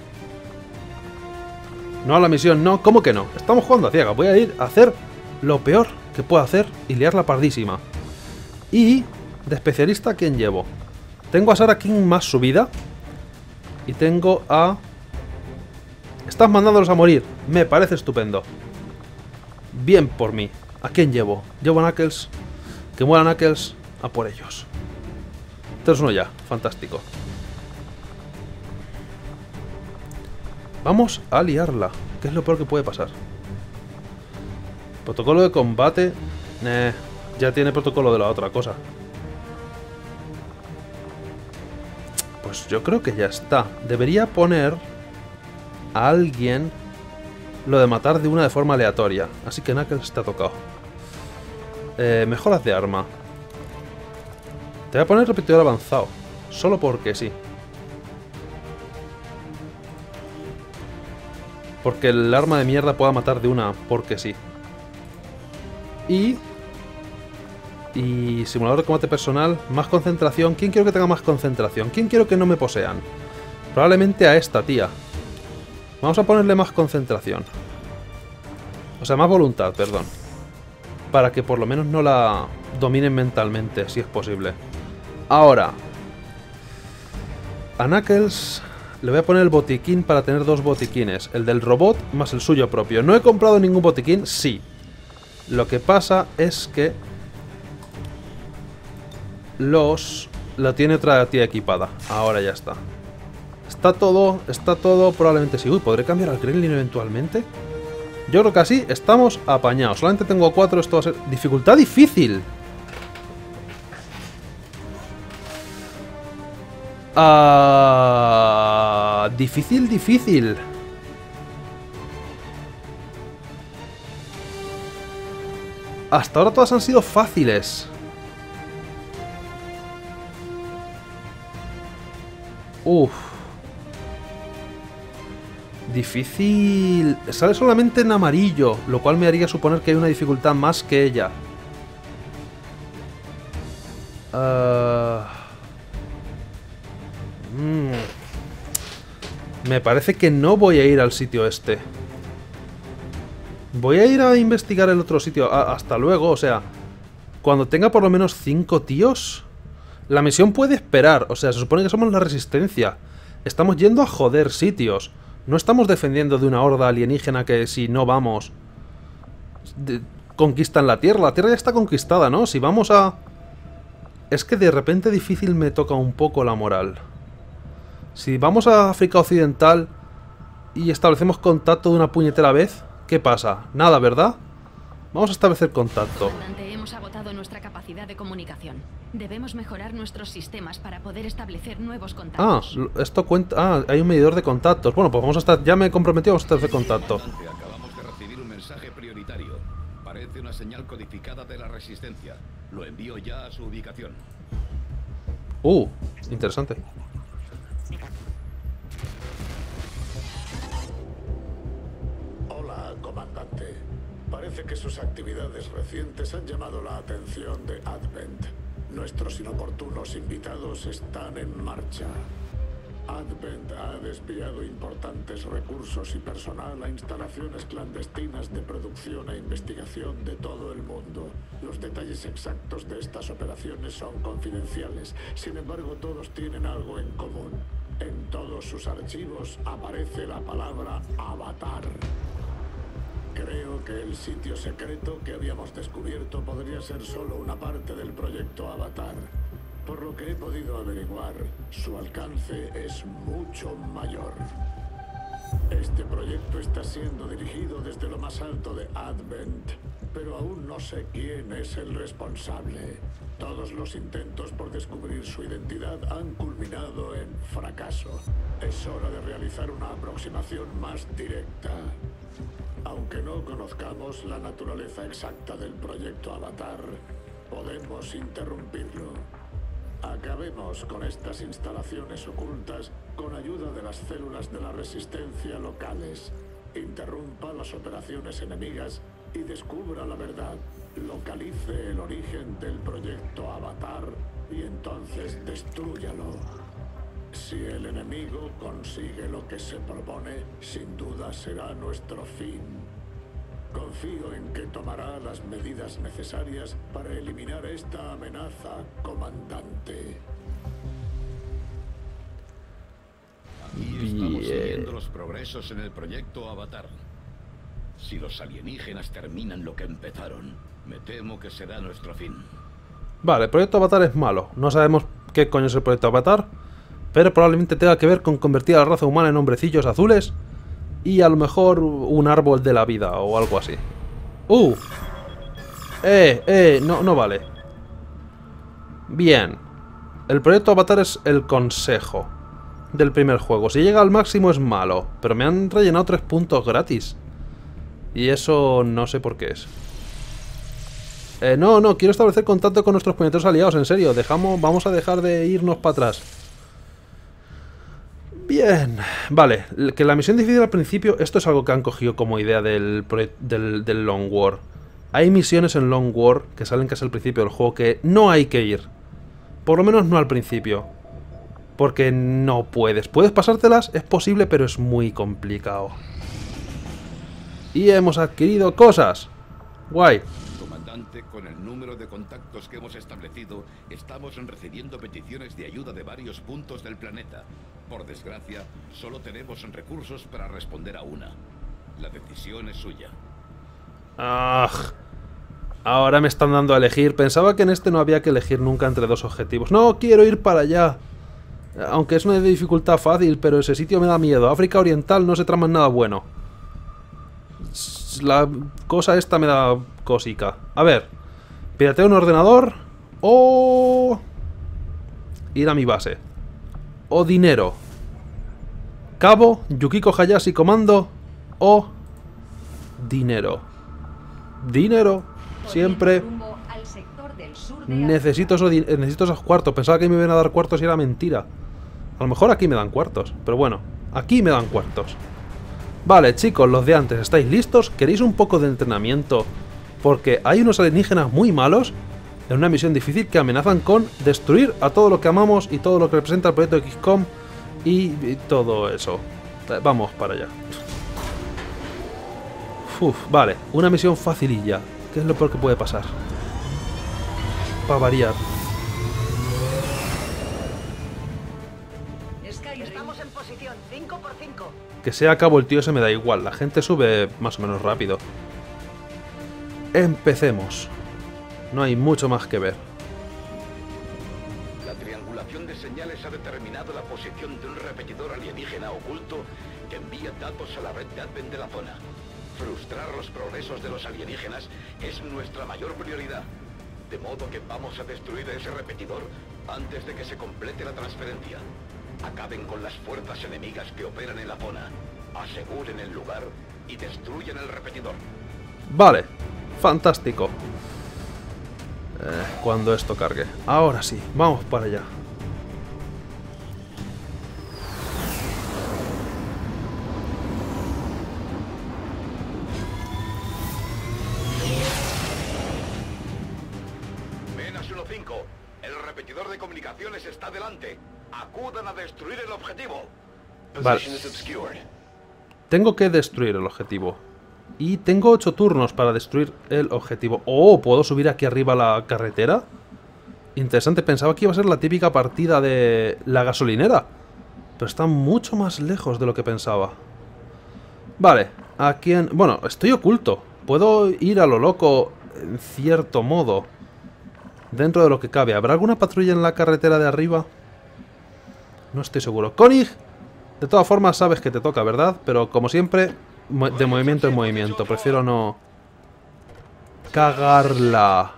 No a la misión, no. ¿Cómo que no? Estamos jugando a ciegas. Voy a ir a hacer lo peor que puedo hacer y liarla pardísima. Y... De especialista, ¿a quién llevo? Tengo a Sarah King más subida. Y tengo a... Estás mandándolos a morir. Me parece estupendo. Bien por mí. ¿A quién llevo? Llevo a Knuckles. Que muera Knuckles. A por ellos. tres uno ya. Fantástico. Vamos a liarla. ¿Qué es lo peor que puede pasar? Protocolo de combate. Eh, ya tiene protocolo de la otra cosa. Pues yo creo que ya está. Debería poner a alguien lo de matar de una de forma aleatoria. Así que Knuckles está tocado. Eh, mejoras de arma. Te voy a poner repetidor avanzado. Solo porque sí. Porque el arma de mierda pueda matar de una porque sí. Y... Y simulador de combate personal. Más concentración. ¿Quién quiero que tenga más concentración? ¿Quién quiero que no me posean? Probablemente a esta tía. Vamos a ponerle más concentración. O sea, más voluntad, perdón. Para que por lo menos no la dominen mentalmente, si es posible. Ahora. A Knuckles le voy a poner el botiquín para tener dos botiquines. El del robot más el suyo propio. ¿No he comprado ningún botiquín? Sí. Lo que pasa es que... Los... La tiene otra tía equipada. Ahora ya está. Está todo, está todo, probablemente sí. Uy, ¿podré cambiar al Gremlin eventualmente? Yo creo que así estamos apañados. Solamente tengo cuatro, esto va a ser... Dificultad difícil. Ah, difícil, difícil. Hasta ahora todas han sido fáciles. Uff. Difícil... Sale solamente en amarillo, lo cual me haría suponer que hay una dificultad más que ella. Uh... Mm. Me parece que no voy a ir al sitio este. Voy a ir a investigar el otro sitio. Ah, hasta luego, o sea... Cuando tenga por lo menos cinco tíos... La misión puede esperar, o sea, se supone que somos la resistencia. Estamos yendo a joder sitios. No estamos defendiendo de una horda alienígena que si no vamos... De, conquistan la Tierra. La Tierra ya está conquistada, ¿no? Si vamos a... Es que de repente difícil me toca un poco la moral. Si vamos a África Occidental y establecemos contacto de una puñetera vez, ¿qué pasa? Nada, ¿verdad? Vamos a establecer contacto. Comandante, hemos agotado nuestra capacidad de comunicación. Debemos mejorar nuestros sistemas para poder establecer nuevos Ah, contactos. esto cuenta... Ah, hay un medidor de contactos. Bueno, pues vamos a estar... Ya me he comprometido, vamos a establecer contacto. Acabamos de recibir un mensaje prioritario. Parece una señal codificada de la resistencia. Lo envío ya a su ubicación. Uh, interesante. Hola, comandante. Parece que sus actividades recientes han llamado la atención de Advent. Nuestros inoportunos invitados están en marcha. Advent ha desviado importantes recursos y personal a instalaciones clandestinas de producción e investigación de todo el mundo. Los detalles exactos de estas operaciones son confidenciales. Sin embargo, todos tienen algo en común. En todos sus archivos aparece la palabra Avatar. Creo que el sitio secreto que habíamos descubierto podría ser solo una parte del proyecto Avatar. Por lo que he podido averiguar, su alcance es mucho mayor. Este proyecto está siendo dirigido desde lo más alto de Advent, pero aún no sé quién es el responsable. Todos los intentos por descubrir su identidad han culminado en fracaso. Es hora de realizar una aproximación más directa. Aunque no conozcamos la naturaleza exacta del proyecto Avatar, podemos interrumpirlo. Acabemos con estas instalaciones ocultas con ayuda de las células de la resistencia locales. Interrumpa las operaciones enemigas y descubra la verdad. Localice el origen del proyecto Avatar y entonces destrúyalo. Si el enemigo consigue lo que se propone, sin duda será nuestro fin. Confío en que tomará las medidas necesarias para eliminar esta amenaza, comandante. Aquí estamos siguiendo los progresos en el proyecto Avatar. Si los alienígenas terminan lo que empezaron, me temo que será nuestro fin. Vale, el proyecto Avatar es malo. No sabemos qué coño es el proyecto Avatar, pero probablemente tenga que ver con convertir a la raza humana en hombrecillos azules y a lo mejor un árbol de la vida o algo así. ¡Uh! ¡Eh! ¡Eh! No, no vale. Bien. El proyecto Avatar es el consejo del primer juego. Si llega al máximo es malo, pero me han rellenado tres puntos gratis. Y eso no sé por qué es. Eh, no, no, quiero establecer contacto con nuestros puñeteros aliados, en serio. Dejamos, vamos a dejar de irnos para atrás. Bien, vale, que la misión difícil al principio, esto es algo que han cogido como idea del, del, del Long War. Hay misiones en Long War que salen casi al principio del juego que no hay que ir. Por lo menos no al principio. Porque no puedes. Puedes pasártelas, es posible, pero es muy complicado. Y hemos adquirido cosas. Guay. Comandante, con el número de contactos que hemos establecido, estamos recibiendo peticiones de ayuda de varios puntos del planeta. Por desgracia, solo tenemos recursos para responder a una. La decisión es suya. Ah, ahora me están dando a elegir. Pensaba que en este no había que elegir nunca entre dos objetivos. No, quiero ir para allá. Aunque es una dificultad fácil, pero ese sitio me da miedo. África Oriental no se trama en nada bueno. La cosa esta me da cosica. A ver, pirateo un ordenador o ir a mi base. O dinero. Cabo, Yukiko Hayashi comando o dinero. Dinero, siempre. Necesito esos, necesito esos cuartos. Pensaba que me iban a dar cuartos y era mentira. A lo mejor aquí me dan cuartos, pero bueno, aquí me dan cuartos. Vale, chicos, los de antes, ¿estáis listos? ¿Queréis un poco de entrenamiento? Porque hay unos alienígenas muy malos en una misión difícil que amenazan con destruir a todo lo que amamos y todo lo que representa el proyecto de X COM y, y todo eso. Vamos para allá. Uf, vale, una misión facililla. ¿Qué es lo peor que puede pasar? Para variar. Estamos en posición, cinco por cinco. Que sea a cabo el tío ese me da igual, la gente sube más o menos rápido. Empecemos. No hay mucho más que ver. La triangulación de señales ha determinado la posición de un repetidor alienígena oculto que envía datos a la red de Advent de la zona. Frustrar los progresos de los alienígenas es nuestra mayor prioridad. De modo que vamos a destruir ese repetidor antes de que se complete la transferencia. Acaben con las fuerzas enemigas que operan en la zona. Aseguren el lugar y destruyan el repetidor. Vale, fantástico. Eh, cuando esto cargue. Ahora sí, vamos para allá. Menas uno cinco, el repetidor de comunicaciones está delante. Acudan a destruir el objetivo. Vale. Tengo que destruir el objetivo. Y tengo ocho turnos para destruir el objetivo. Oh, ¿puedo subir aquí arriba a la carretera? Interesante, pensaba que iba a ser la típica partida de la gasolinera. Pero está mucho más lejos de lo que pensaba. Vale, aquí en... Bueno, estoy oculto. Puedo ir a lo loco en cierto modo. Dentro de lo que cabe. ¿Habrá alguna patrulla en la carretera de arriba? No estoy seguro. ¡Koenig! De todas formas sabes que te toca, ¿verdad? Pero como siempre, de movimiento en movimiento. Prefiero no... cagarla.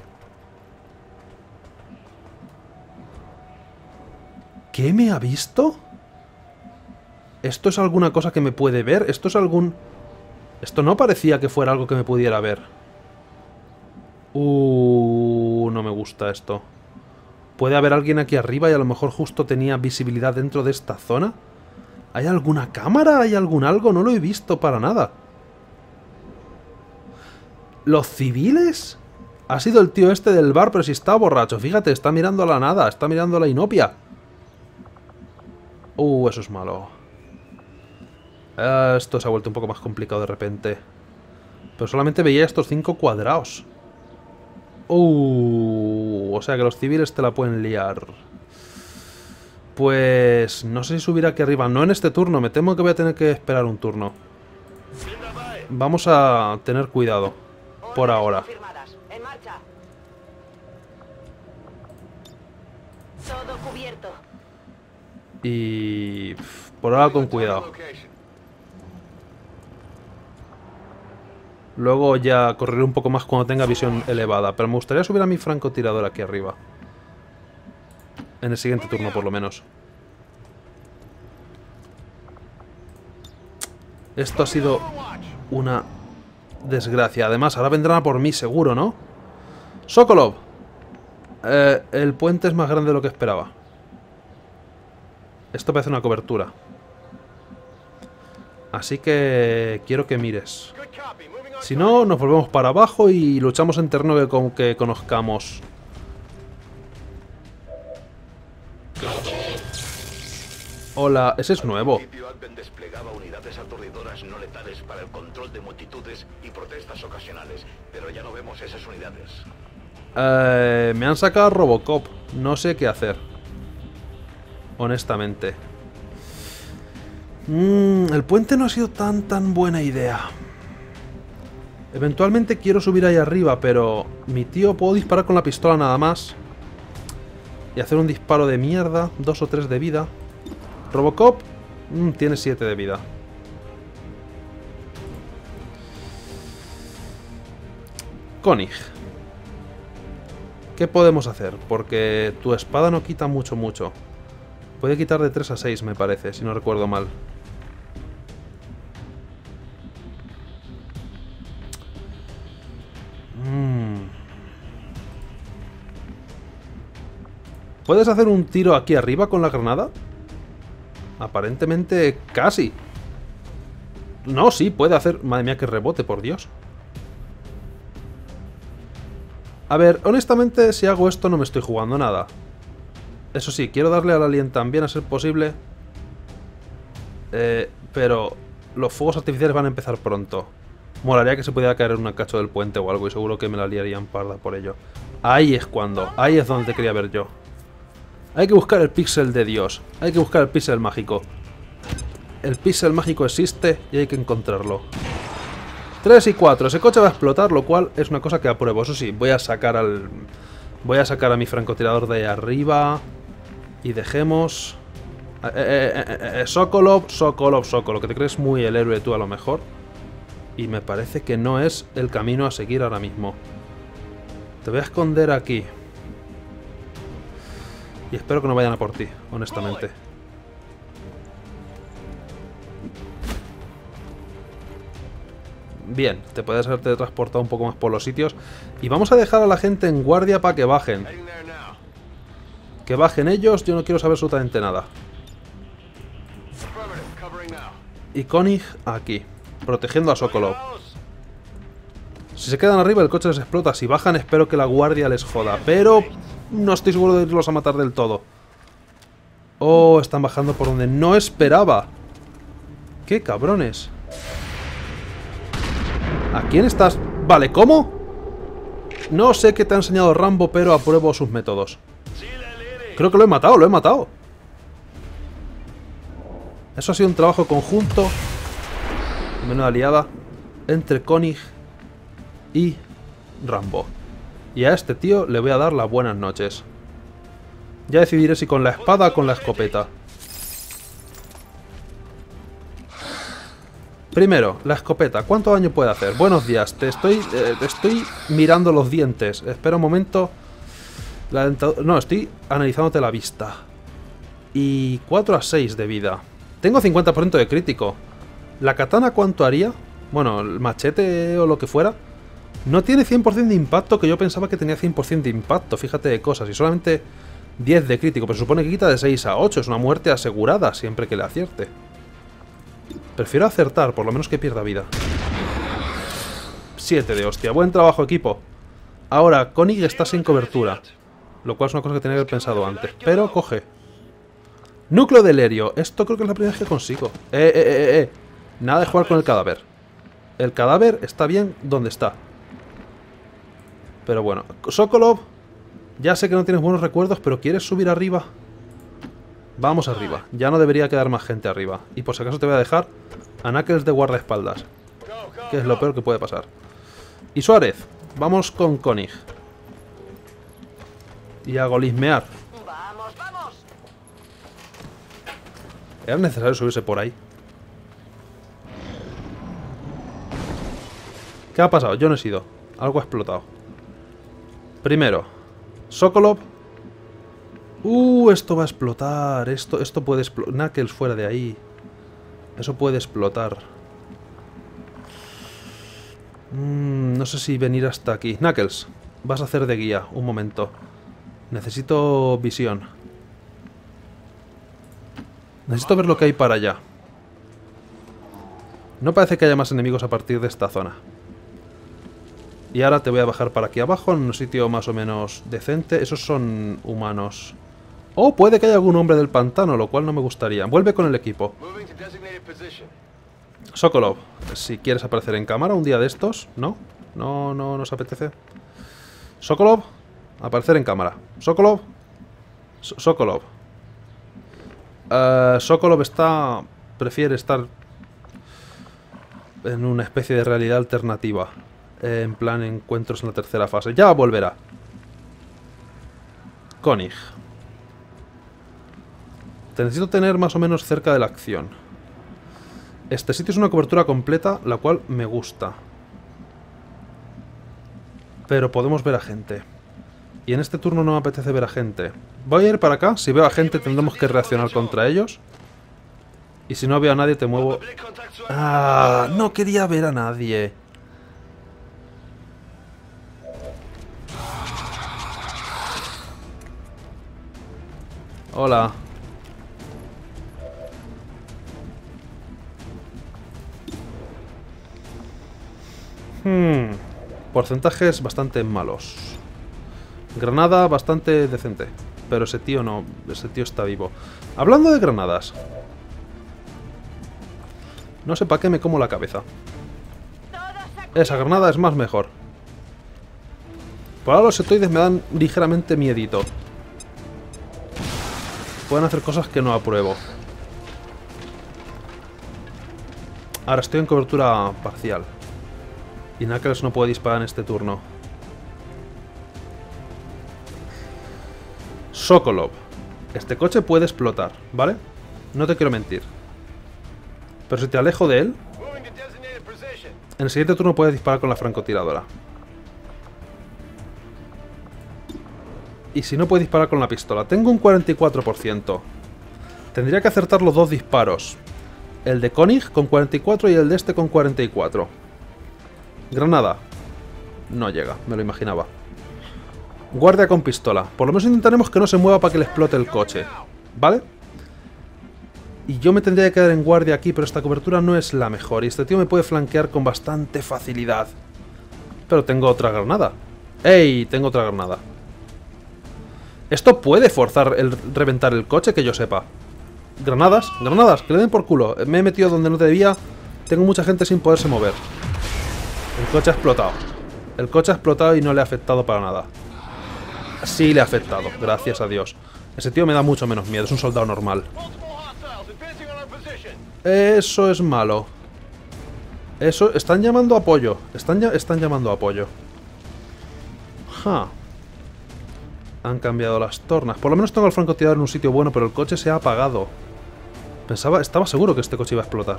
¿Qué me ha visto? ¿Esto es alguna cosa que me puede ver? ¿Esto es algún...? Esto no parecía que fuera algo que me pudiera ver. Uh, no me gusta esto. ¿Puede haber alguien aquí arriba y a lo mejor justo tenía visibilidad dentro de esta zona? ¿Hay alguna cámara? ¿Hay algún algo? No lo he visto para nada. ¿Los civiles? Ha sido el tío este del bar, pero si está borracho. Fíjate, está mirando a la nada, está mirando a la inopia. Uh, eso es malo. Uh, esto se ha vuelto un poco más complicado de repente. Pero solamente veía estos cinco cuadrados. Uh, o sea que los civiles te la pueden liar. Pues... no sé si subir aquí arriba. No en este turno, me temo que voy a tener que esperar un turno. Vamos a tener cuidado. Por ahora. En marcha. Todo cubierto. Y... por ahora con cuidado. Luego ya correré un poco más cuando tenga visión elevada. Pero me gustaría subir a mi francotirador aquí arriba. En el siguiente turno, por lo menos. Esto ha sido una desgracia. Además, ahora vendrán a por mí, seguro, ¿no? Sokolov. Eh, el puente es más grande de lo que esperaba. Esto parece una cobertura. Así que quiero que mires. Si no, nos volvemos para abajo y luchamos en terreno que, con, que conozcamos. Hola, ese es nuevo. Advent desplegaba unidades aturdidoras no letales para el control de multitudes y protestas ocasionales, pero ya no vemos esas unidades. Eh, me han sacado a Robocop. No sé qué hacer. Honestamente. Mm, el puente no ha sido tan tan buena idea. Eventualmente quiero subir ahí arriba, pero mi tío puedo disparar con la pistola nada más. Y hacer un disparo de mierda. Dos o tres de vida. Robocop mmm, tiene siete de vida. Koenig. ¿Qué podemos hacer? Porque tu espada no quita mucho, mucho. Puede quitar de tres a seis, me parece, si no recuerdo mal. Mm. ¿Puedes hacer un tiro aquí arriba con la granada? Aparentemente, casi. No, sí, puede hacer... Madre mía, que rebote, por Dios. A ver, honestamente, si hago esto no me estoy jugando nada. Eso sí, quiero darle al alien también a ser posible. Eh, pero los fuegos artificiales van a empezar pronto. Molaría que se pudiera caer en una cacho del puente o algo y seguro que me la liarían parda por ello. Ahí es cuando, ahí es donde te quería ver yo. Hay que buscar el píxel de Dios. Hay que buscar el píxel mágico. El píxel mágico existe y hay que encontrarlo. tres y cuatro. Ese coche va a explotar, lo cual es una cosa que apruebo. Eso sí, voy a sacar al... Voy a sacar a mi francotirador de ahí arriba. Y dejemos... Eh, eh, eh, eh, Sokolov, Sokolov, Sokolov. Que te crees muy el héroe tú a lo mejor. Y me parece que no es el camino a seguir ahora mismo. Te voy a esconder aquí. Y espero que no vayan a por ti, honestamente. Bien, te puedes haberte transportado un poco más por los sitios. Y vamos a dejar a la gente en guardia para que bajen. Que bajen ellos, yo no quiero saber absolutamente nada. Y Koenig aquí, protegiendo a Sokolov. Si se quedan arriba el coche les explota. Si bajan espero que la guardia les joda. Pero no estoy seguro de irlos a matar del todo. Oh, están bajando por donde no esperaba. ¡Qué cabrones! ¿A quién estás? Vale, ¿cómo? No sé qué te ha enseñado Rambo, pero apruebo sus métodos. Creo que lo he matado, lo he matado. Eso ha sido un trabajo conjunto. Menuda aliada entre Koenig y Rambo. Y a este tío le voy a dar las buenas noches. Ya decidiré si con la espada o con la escopeta. Primero, la escopeta. ¿Cuánto daño puede hacer? Buenos días. Te estoy, eh, te estoy mirando los dientes. Espera un momento. La no, estoy analizándote la vista. Y cuatro a seis de vida. Tengo cincuenta por ciento de crítico. ¿La katana cuánto haría? Bueno, el machete o lo que fuera. No tiene cien por ciento de impacto, que yo pensaba que tenía cien por ciento de impacto. Fíjate de cosas. Y solamente diez de crítico. Pero se supone que quita de seis a ocho. Es una muerte asegurada siempre que le acierte. Prefiero acertar, por lo menos que pierda vida. siete de hostia. Buen trabajo, equipo. Ahora, Koenig está sin cobertura. Lo cual es una cosa que tenía que haber pensado antes. Pero coge. Núcleo del Helio. Esto creo que es la primera vez que consigo. Eh, eh, eh, eh. Nada de jugar con el cadáver. El cadáver está bien donde está. Pero bueno. Sokolov. Ya sé que no tienes buenos recuerdos, pero ¿quieres subir arriba? Vamos arriba. Ya no debería quedar más gente arriba. Y por si acaso te voy a dejar a Knuckles de guardaespaldas. Que es lo peor que puede pasar. Y Suárez. Vamos con Koenig. Y a golismear. ¡Vamos, vamos! ¿Era necesario subirse por ahí? ¿Qué ha pasado? Yo no he sido. Algo ha explotado. Primero, Sokolov. Uh, esto va a explotar. Esto, esto puede explotar. Knuckles fuera de ahí. Eso puede explotar. Mm, no sé si venir hasta aquí. Knuckles, vas a hacer de guía. Un momento. Necesito visión. Necesito ver lo que hay para allá. No parece que haya más enemigos a partir de esta zona. Y ahora te voy a bajar para aquí abajo, en un sitio más o menos decente. Esos son humanos. Oh, puede que haya algún hombre del pantano, lo cual no me gustaría. Vuelve con el equipo. Sokolov, si quieres aparecer en cámara un día de estos. ¿No? ¿No, no nos apetece? Sokolov, aparecer en cámara. Sokolov. So Sokolov. Uh, Sokolov está... Prefiere estar en una especie de realidad alternativa. En plan encuentros en la tercera fase. Ya volverá. Koenig. Te necesito tener más o menos cerca de la acción. Este sitio es una cobertura completa, la cual me gusta. Pero podemos ver a gente. Y en este turno no me apetece ver a gente. Voy a ir para acá. Si veo a gente tendremos que reaccionar contra ellos. Y si no veo a nadie te muevo... ¡Ah! No quería ver a nadie. Hola. Hmm. Porcentajes bastante malos. Granada bastante decente. Pero ese tío no. Ese tío está vivo. Hablando de granadas. No sé para qué me como la cabeza. Esa granada es más mejor. Por ahora los setoides me dan ligeramente miedito. Pueden hacer cosas que no apruebo. Ahora estoy en cobertura parcial. Y Knuckles no puede disparar en este turno. Sokolov. Este coche puede explotar, ¿vale? No te quiero mentir. Pero si te alejo de él, en el siguiente turno puedes disparar con la francotiradora. Y si no, puedes disparar con la pistola. Tengo un cuarenta y cuatro por ciento. Tendría que acertar los dos disparos. El de Koenig con cuarenta y cuatro y el de este con cuarenta y cuatro. Granada. No llega, me lo imaginaba. Guardia con pistola. Por lo menos intentaremos que no se mueva para que le explote el coche. ¿Vale? Y yo me tendría que quedar en guardia aquí, pero esta cobertura no es la mejor. Y este tío me puede flanquear con bastante facilidad. Pero tengo otra granada. ¡Ey! Tengo otra granada. Esto puede forzar el reventar el coche, que yo sepa. Granadas, granadas, que le den por culo. Me he metido donde no debía. Tengo mucha gente sin poderse mover. El coche ha explotado. El coche ha explotado y no le ha afectado para nada. Sí le ha afectado, gracias a Dios. Ese tío me da mucho menos miedo, es un soldado normal. Eso es malo. Eso, están llamando apoyo. Están, ya, están llamando apoyo. Ja. Han cambiado las tornas. Por lo menos tengo el francotirador en un sitio bueno, pero el coche se ha apagado. Pensaba, estaba seguro que este coche iba a explotar.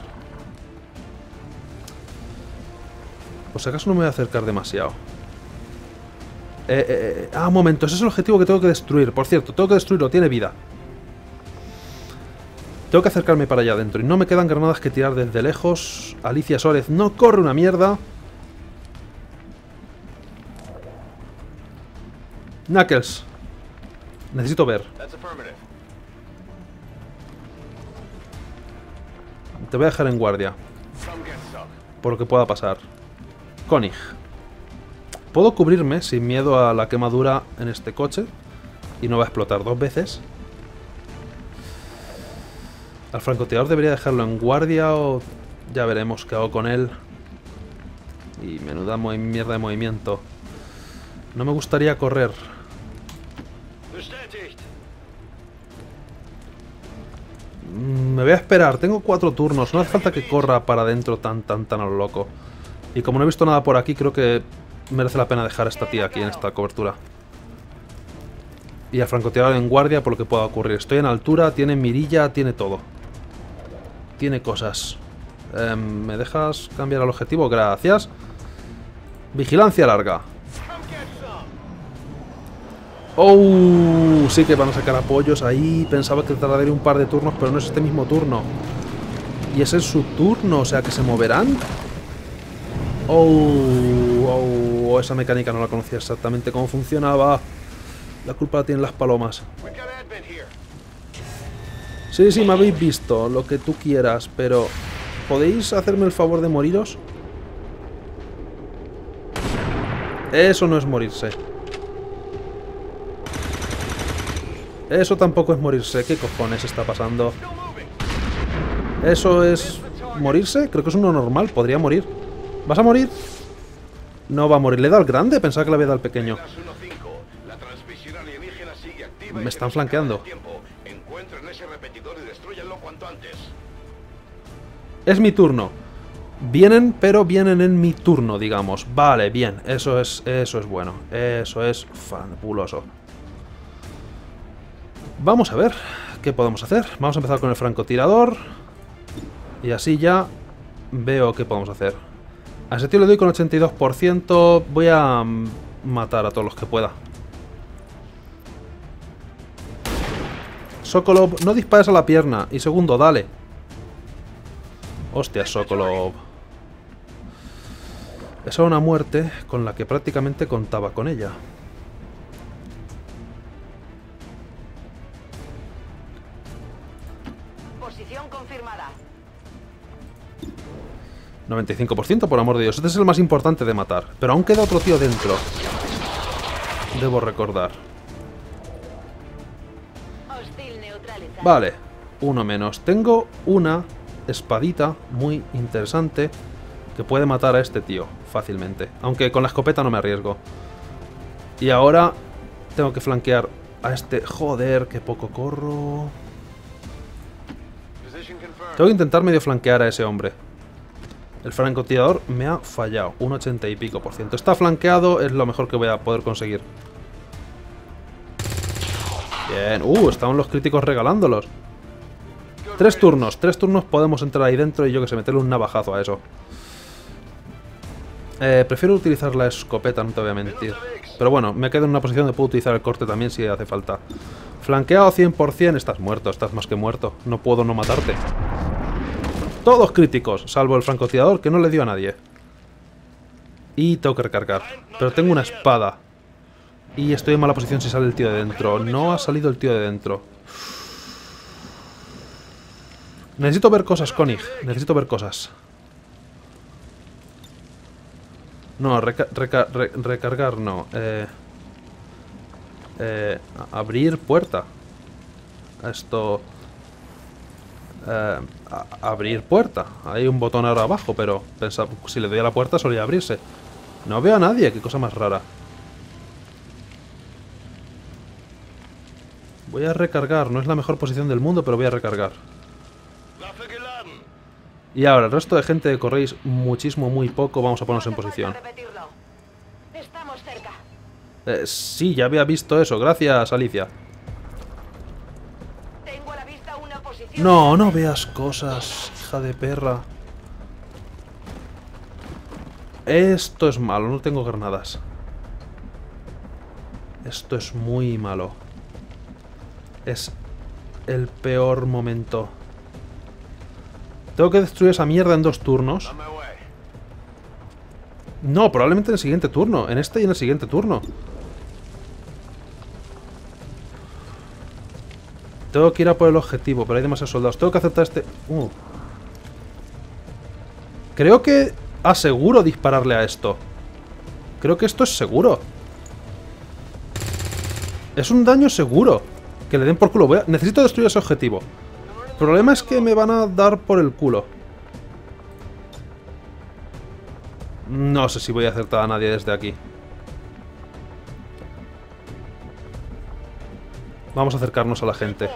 Por si acaso no me voy a acercar demasiado. Eh, eh, eh, ah, un momento, ese es el objetivo que tengo que destruir. Por cierto, tengo que destruirlo, tiene vida. Tengo que acercarme para allá adentro. Y no me quedan granadas que tirar desde lejos. Alicia Suárez no corre una mierda. Knuckles. Necesito ver. Te voy a dejar en guardia. Por lo que pueda pasar. Koenig. Puedo cubrirme sin miedo a la quemadura en este coche. Y no va a explotar dos veces. Al francotirador debería dejarlo en guardia o ya veremos qué hago con él. Y menuda mierda de movimiento. No me gustaría correr. Me voy a esperar, tengo cuatro turnos. No hace falta que corra para adentro tan tan tan a lo loco. Y como no he visto nada por aquí, creo que merece la pena dejar a esta tía aquí en esta cobertura. Y al francotirador en guardia por lo que pueda ocurrir. Estoy en altura, tiene mirilla, tiene todo. Tiene cosas. Eh, ¿Me dejas cambiar el objetivo? Gracias. Vigilancia larga. ¡Oh! Sí que van a sacar apoyos ahí. Pensaba que tardaría un par de turnos, pero no es este mismo turno. Y ese es su turno, o sea que se moverán. ¡Oh! ¡Oh! Esa mecánica no la conocía exactamente cómo funcionaba. La culpa la tienen las palomas. Sí, sí, me habéis visto, lo que tú quieras, pero... ¿podéis hacerme el favor de moriros? Eso no es morirse. Eso tampoco es morirse. ¿Qué cojones está pasando? ¿Eso es morirse? Creo que es uno normal. Podría morir. ¿Vas a morir? No va a morir. ¿Le da al grande? Pensaba que le había dado al pequeño. Me están flanqueando. Es mi turno. Vienen, pero vienen en mi turno, digamos. Vale, bien. Eso es, eso es bueno. Eso es fabuloso. Vamos a ver qué podemos hacer. Vamos a empezar con el francotirador. Y así ya veo qué podemos hacer. A ese tío le doy con ochenta y dos por ciento. Voy a matar a todos los que pueda. Sokolov, no dispares a la pierna. Y segundo, dale. Hostia, Sokolov. Esa era una muerte con la que prácticamente contaba con ella. Posición confirmada. noventa y cinco por ciento, por amor de Dios. Este es el más importante de matar. Pero aún queda otro tío dentro. Debo recordar. Hostil neutralizado. Vale, uno menos. Tengo una espadita muy interesante que puede matar a este tío fácilmente. Aunque con la escopeta no me arriesgo. Y ahora tengo que flanquear a este... Joder, qué poco corro. Tengo que intentar medio flanquear a ese hombre. El francotirador me ha fallado. Un ochenta y pico por ciento. Está flanqueado, es lo mejor que voy a poder conseguir. Bien. Uh, estaban los críticos regalándolos. Tres turnos. Tres turnos podemos entrar ahí dentro y yo que sé, meterle un navajazo a eso. Eh, prefiero utilizar la escopeta, no te voy a mentir. Pero bueno, me quedo en una posición donde puedo utilizar el corte también si hace falta. Flanqueado cien por cien. Estás muerto, estás más que muerto. No puedo no matarte. Todos críticos, salvo el francotirador, que no le dio a nadie. Y tengo que recargar. Pero tengo una espada. Y estoy en mala posición si sale el tío de dentro. No ha salido el tío de dentro. Necesito ver cosas, Koenig. Necesito ver cosas. No, reca reca re recargar no. Eh, eh, abrir puerta. Esto... Eh, a abrir puerta. Hay un botón ahora abajo, pero pensaba, si le doy a la puerta solía abrirse. No veo a nadie, qué cosa más rara. Voy a recargar, no es la mejor posición del mundo, pero voy a recargar. Y ahora, el resto de gente que corréis muchísimo, muy poco, vamos a ponernos en posición. Estamos cerca. Eh, sí, ya había visto eso, gracias Alicia. Tengo a la vista una posición. No, no veas cosas, hija de perra. Esto es malo, no tengo granadas. Esto es muy malo. Es el peor momento. Tengo que destruir esa mierda en dos turnos. No, probablemente en el siguiente turno. En este y en el siguiente turno. Tengo que ir a por el objetivo, pero hay demasiados soldados. Tengo que aceptar este... Uh. Creo que aseguro dispararle a esto. Creo que esto es seguro. Es un daño seguro. Que le den por culo. Voy a... Necesito destruir ese objetivo. El problema es que me van a dar por el culo. No sé si voy a acertar a nadie desde aquí. Vamos a acercarnos a la gente.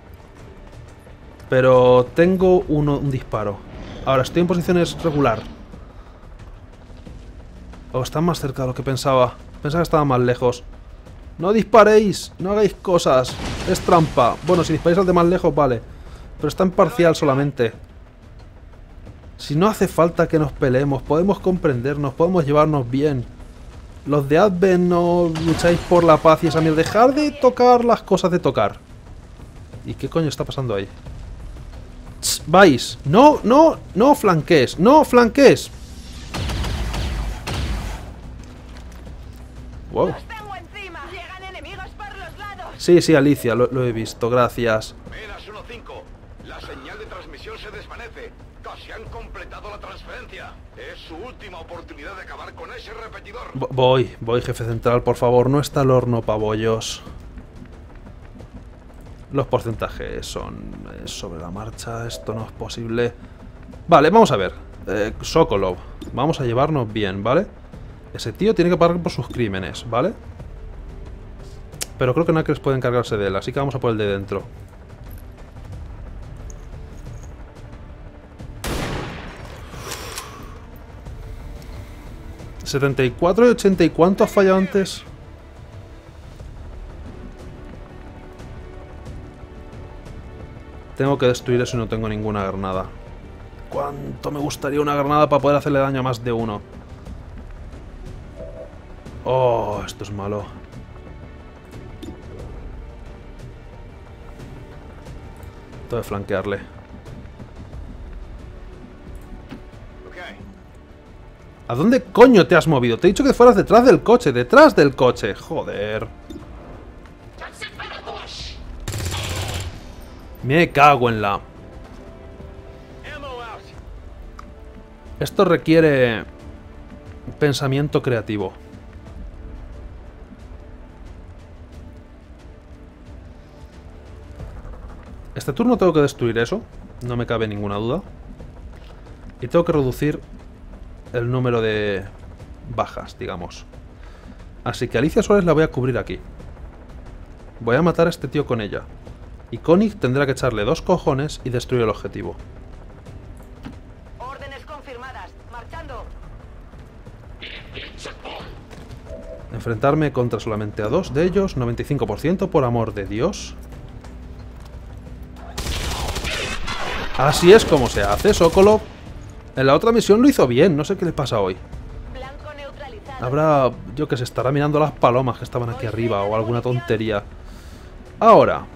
Pero tengo uno, un disparo. Ahora, estoy en posiciones regular. Oh, están más cerca de lo que pensaba. Pensaba que estaban más lejos. No disparéis, no hagáis cosas. Es trampa. Bueno, si disparáis al de más lejos, vale. Pero está en parcial solamente. Si no hace falta que nos peleemos, podemos comprendernos, podemos llevarnos bien. Los de Advent no lucháis por la paz y esa mierda. Dejar de tocar las cosas de tocar. ¿Y qué coño está pasando ahí? Tss, vais. No, no, no flanquees. No flanquees. Wow. Los tengo encima. Llegan enemigos por los lados. Sí, sí, Alicia, lo, lo he visto. Gracias. Menas uno cinco. La señal de transmisión se desvanece. Casi han completado la transferencia. Es su última oportunidad de acabar con ese repetidor. Vo- Voy, voy, jefe central, por favor. No está el horno para bollos. Los porcentajes son eh, sobre la marcha. Esto no es posible. Vale, vamos a ver. Eh, Sokolov. Vamos a llevarnos bien, ¿vale? Ese tío tiene que pagar por sus crímenes, ¿vale? Pero creo que Knuckles puede encargarse de él, así que vamos a por el de dentro. setenta y cuatro y ochenta y ¿cuánto ha fallado antes? Tengo que destruir eso y no tengo ninguna granada. ¿Cuánto me gustaría una granada para poder hacerle daño a más de uno? Oh, esto es malo. Tengo que flanquearle. ¿A dónde coño te has movido? Te he dicho que fueras detrás del coche, detrás del coche. Joder. Me cago en la... Esto requiere pensamiento creativo. Este turno tengo que destruir eso, no me cabe ninguna duda. Y tengo que reducir el número de bajas, digamos. Así que Alicia Suárez la voy a cubrir aquí. Voy a matar a este tío con ella. Y Koenig tendrá que echarle dos cojones y destruir el objetivo. Órdenes confirmadas. Marchando. Enfrentarme contra solamente a dos de ellos, noventa y cinco por ciento, por amor de Dios. Así es como se hace, Sokolov. En la otra misión lo hizo bien, no sé qué le pasa hoy. Blanco neutralizado. Habrá, yo que sé, estará mirando las palomas que estaban aquí arriba o alguna tontería. Ahora.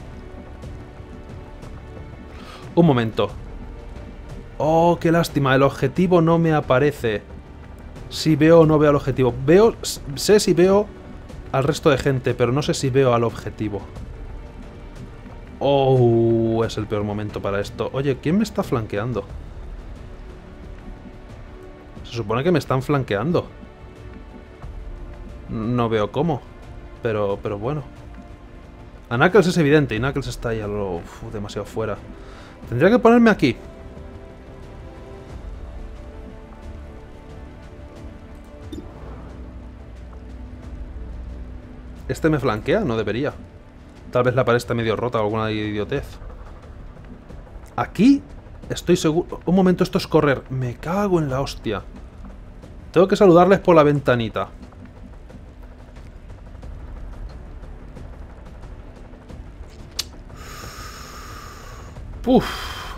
Un momento. Oh, qué lástima, el objetivo no me aparece. Si veo o no veo al objetivo. Veo, sé si veo al resto de gente, pero no sé si veo al objetivo. Oh, es el peor momento para esto. Oye, ¿quién me está flanqueando? Se supone que me están flanqueando. No veo cómo. Pero, pero bueno. A Knuckles es evidente y Knuckles está ahí a lo... Uf, demasiado fuera. Tendría que ponerme aquí. ¿Este me flanquea? No debería. Tal vez la pared está medio rota o alguna idiotez. Aquí estoy seguro... Un momento, esto es correr. Me cago en la hostia. Tengo que saludarles por la ventanita. Uf.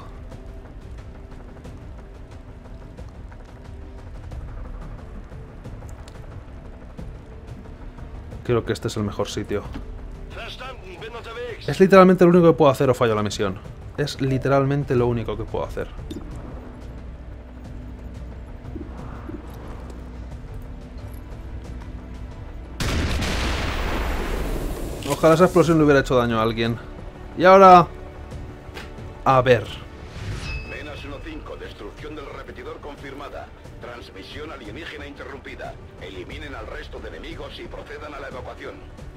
Creo que este es el mejor sitio. Es literalmente lo único que puedo hacer o fallo la misión. Es literalmente lo único que puedo hacer. Ojalá esa explosión le hubiera hecho daño a alguien. Y ahora... A ver. Menas uno cinco, destrucción del repetidor confirmada. Transmisión alienígena interrumpida. Eliminen al resto de enemigos y procedan a la evacuación.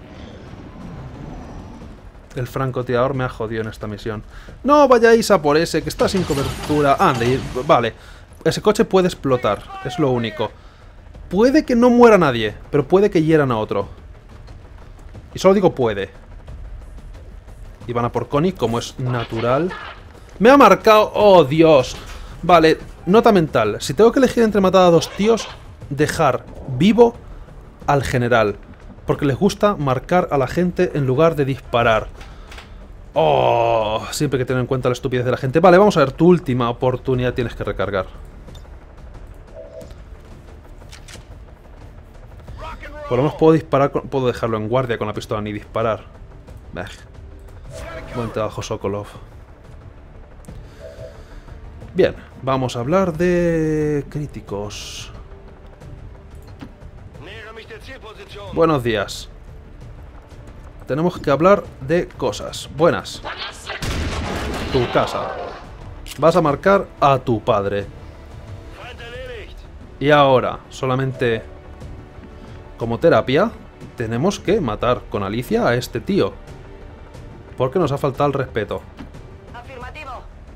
El francotirador me ha jodido en esta misión. No vayáis a por ese, que está sin cobertura. Ande, vale. Ese coche puede explotar, es lo único. Puede que no muera nadie, pero puede que hieran a otro. Y solo digo puede. Y van a por Koenig, como es natural. ¡Me ha marcado! ¡Oh, Dios! Vale, nota mental. Si tengo que elegir entre matar a dos tíos, dejar vivo al general. Porque les gusta marcar a la gente en lugar de disparar. ¡Oh! Siempre hay que tener en cuenta la estupidez de la gente. Vale, vamos a ver. Tu última oportunidad tienes que recargar. Por lo menos puedo disparar, con, puedo dejarlo en guardia con la pistola ni disparar. Bah. Buen trabajo, Sokolov. Bien, vamos a hablar de críticos. Buenos días. Tenemos que hablar de cosas buenas. Tu casa. Vas a marcar a tu padre. Y ahora, solamente como terapia, tenemos que matar con Alicia a este tío. Porque nos ha faltado el respeto. Afirmativo.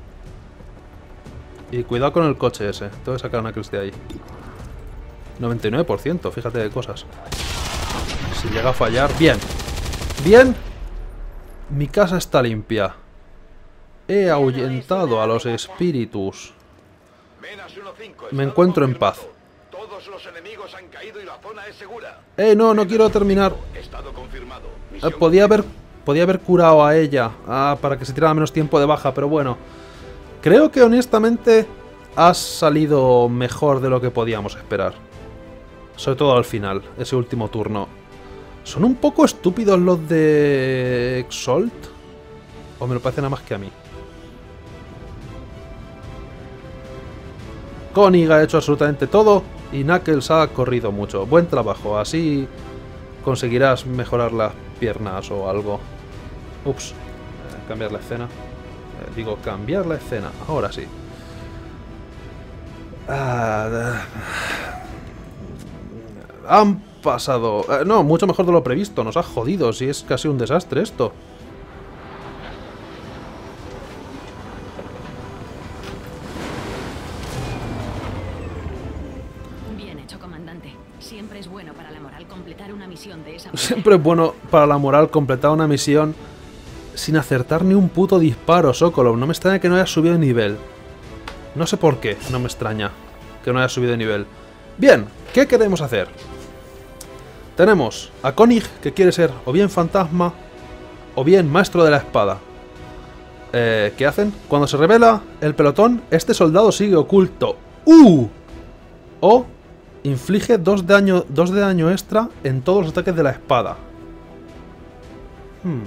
Y cuidado con el coche ese. Tengo que sacar a Knuckles de ahí. noventa y nueve por ciento, fíjate de cosas. Si llega a fallar... Bien. Bien. Mi casa está limpia. He ahuyentado a los espíritus. Me encuentro en paz. Todos los enemigos han caído y la zona es segura. Eh, no, no quiero terminar. Estado confirmado. Eh, podía haber... Podía haber curado a ella. Ah, para que se tirara menos tiempo de baja, pero bueno. Creo que honestamente has salido mejor de lo que podíamos esperar. Sobre todo al final, ese último turno. ¿Son un poco estúpidos los de Exalt? ¿O me lo parece nada más que a mí? Koenig ha hecho absolutamente todo y Knuckles ha corrido mucho. Buen trabajo, así conseguirás mejorar las piernas o algo. Ups, cambiar la escena. Eh, digo, cambiar la escena, ahora sí. Ah, han pasado... Eh, no, mucho mejor de lo previsto. Nos ha jodido, si es casi un desastre esto. Bien hecho, comandante. Siempre es bueno para la moral completar una misión de esa manera. Siempre es bueno para la moral completar una misión sin acertar ni un puto disparo, Sokolov. No me extraña que no haya subido de nivel. No sé por qué, no me extraña que no haya subido de nivel. Bien, ¿qué queremos hacer? Tenemos a Koenig, que quiere ser o bien fantasma o bien maestro de la espada. Eh, ¿Qué hacen? Cuando se revela el pelotón, este soldado sigue oculto. ¡Uh! O inflige dos de daño, dos de daño extra en todos los ataques de la espada. Hmm.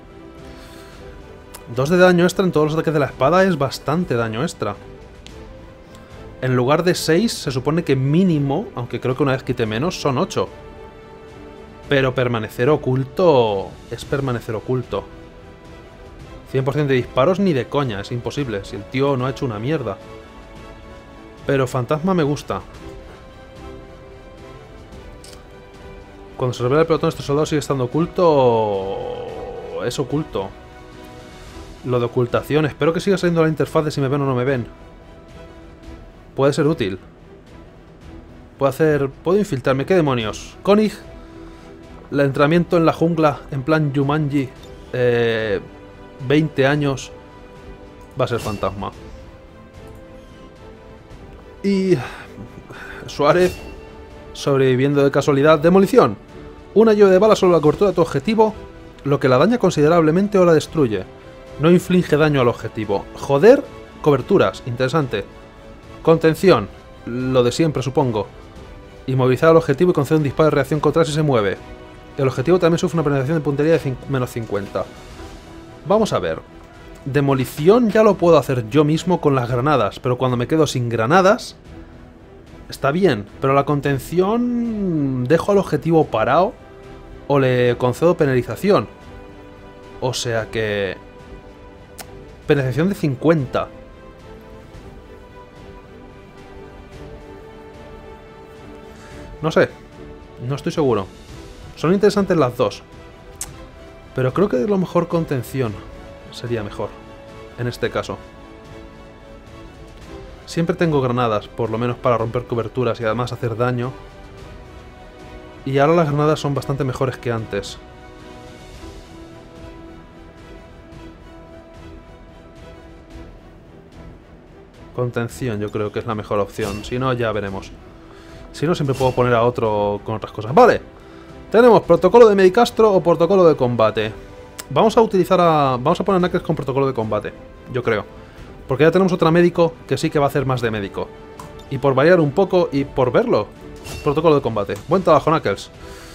dos de daño extra en todos los ataques de la espada es bastante daño extra. En lugar de seis, se supone que mínimo, aunque creo que una vez quite menos, son ocho. Pero permanecer oculto es permanecer oculto. cien por ciento de disparos ni de coña, es imposible, si el tío no ha hecho una mierda. Pero fantasma me gusta. Cuando se revela el pelotón, este soldado sigue estando oculto. Es oculto. Lo de ocultación, espero que siga saliendo la interfaz de si me ven o no me ven. Puede ser útil. Puedo hacer... Puedo infiltrarme, ¿qué demonios? Koenig, el entrenamiento en la jungla, en plan Jumanji, eh, veinte años, va a ser fantasma. Y... Suárez, sobreviviendo de casualidad, demolición. Una lluvia de balas sobre la cobertura de tu objetivo, lo que la daña considerablemente o la destruye. No inflige daño al objetivo. Joder, coberturas, interesante. Contención, lo de siempre supongo. Inmovilizar al objetivo y conceder un disparo de reacción contra si se mueve. El objetivo también sufre una penalización de puntería de menos cincuenta. Vamos a ver. Demolición ya lo puedo hacer yo mismo con las granadas, pero cuando me quedo sin granadas... Está bien, pero la contención... ¿Dejo al objetivo parado o le concedo penalización? O sea que... Penalización de cincuenta. No sé, no estoy seguro. Son interesantes las dos. Pero creo que lo mejor contención sería mejor, en este caso. Siempre tengo granadas, por lo menos para romper coberturas y además hacer daño. Y ahora las granadas son bastante mejores que antes. Contención yo creo que es la mejor opción, si no ya veremos. Si no, siempre puedo poner a otro con otras cosas. Vale, tenemos protocolo de medicastro o protocolo de combate. Vamos a utilizar a... Vamos a poner a Knuckles con protocolo de combate, yo creo. Porque ya tenemos otra médico que sí que va a hacer más de médico. Y por variar un poco y por verlo, protocolo de combate. Buen trabajo, Knuckles.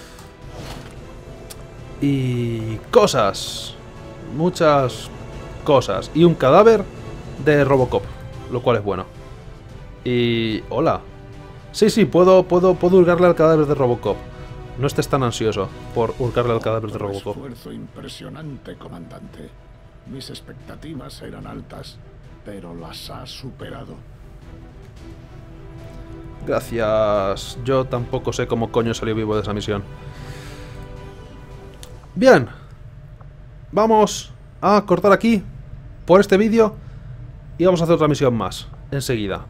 Y... cosas. Muchas cosas. Y un cadáver de Robocop, lo cual es bueno. Y... hola. Sí, sí, puedo, puedo, puedo hurgarle al cadáver de Robocop. No estés tan ansioso por hurgarle al cadáver de Robocop. Un esfuerzo impresionante, comandante. Mis expectativas eran altas, pero las ha superado. Gracias. Yo tampoco sé cómo coño salió vivo de esa misión. Bien. Vamos a cortar aquí por este vídeo y vamos a hacer otra misión más enseguida.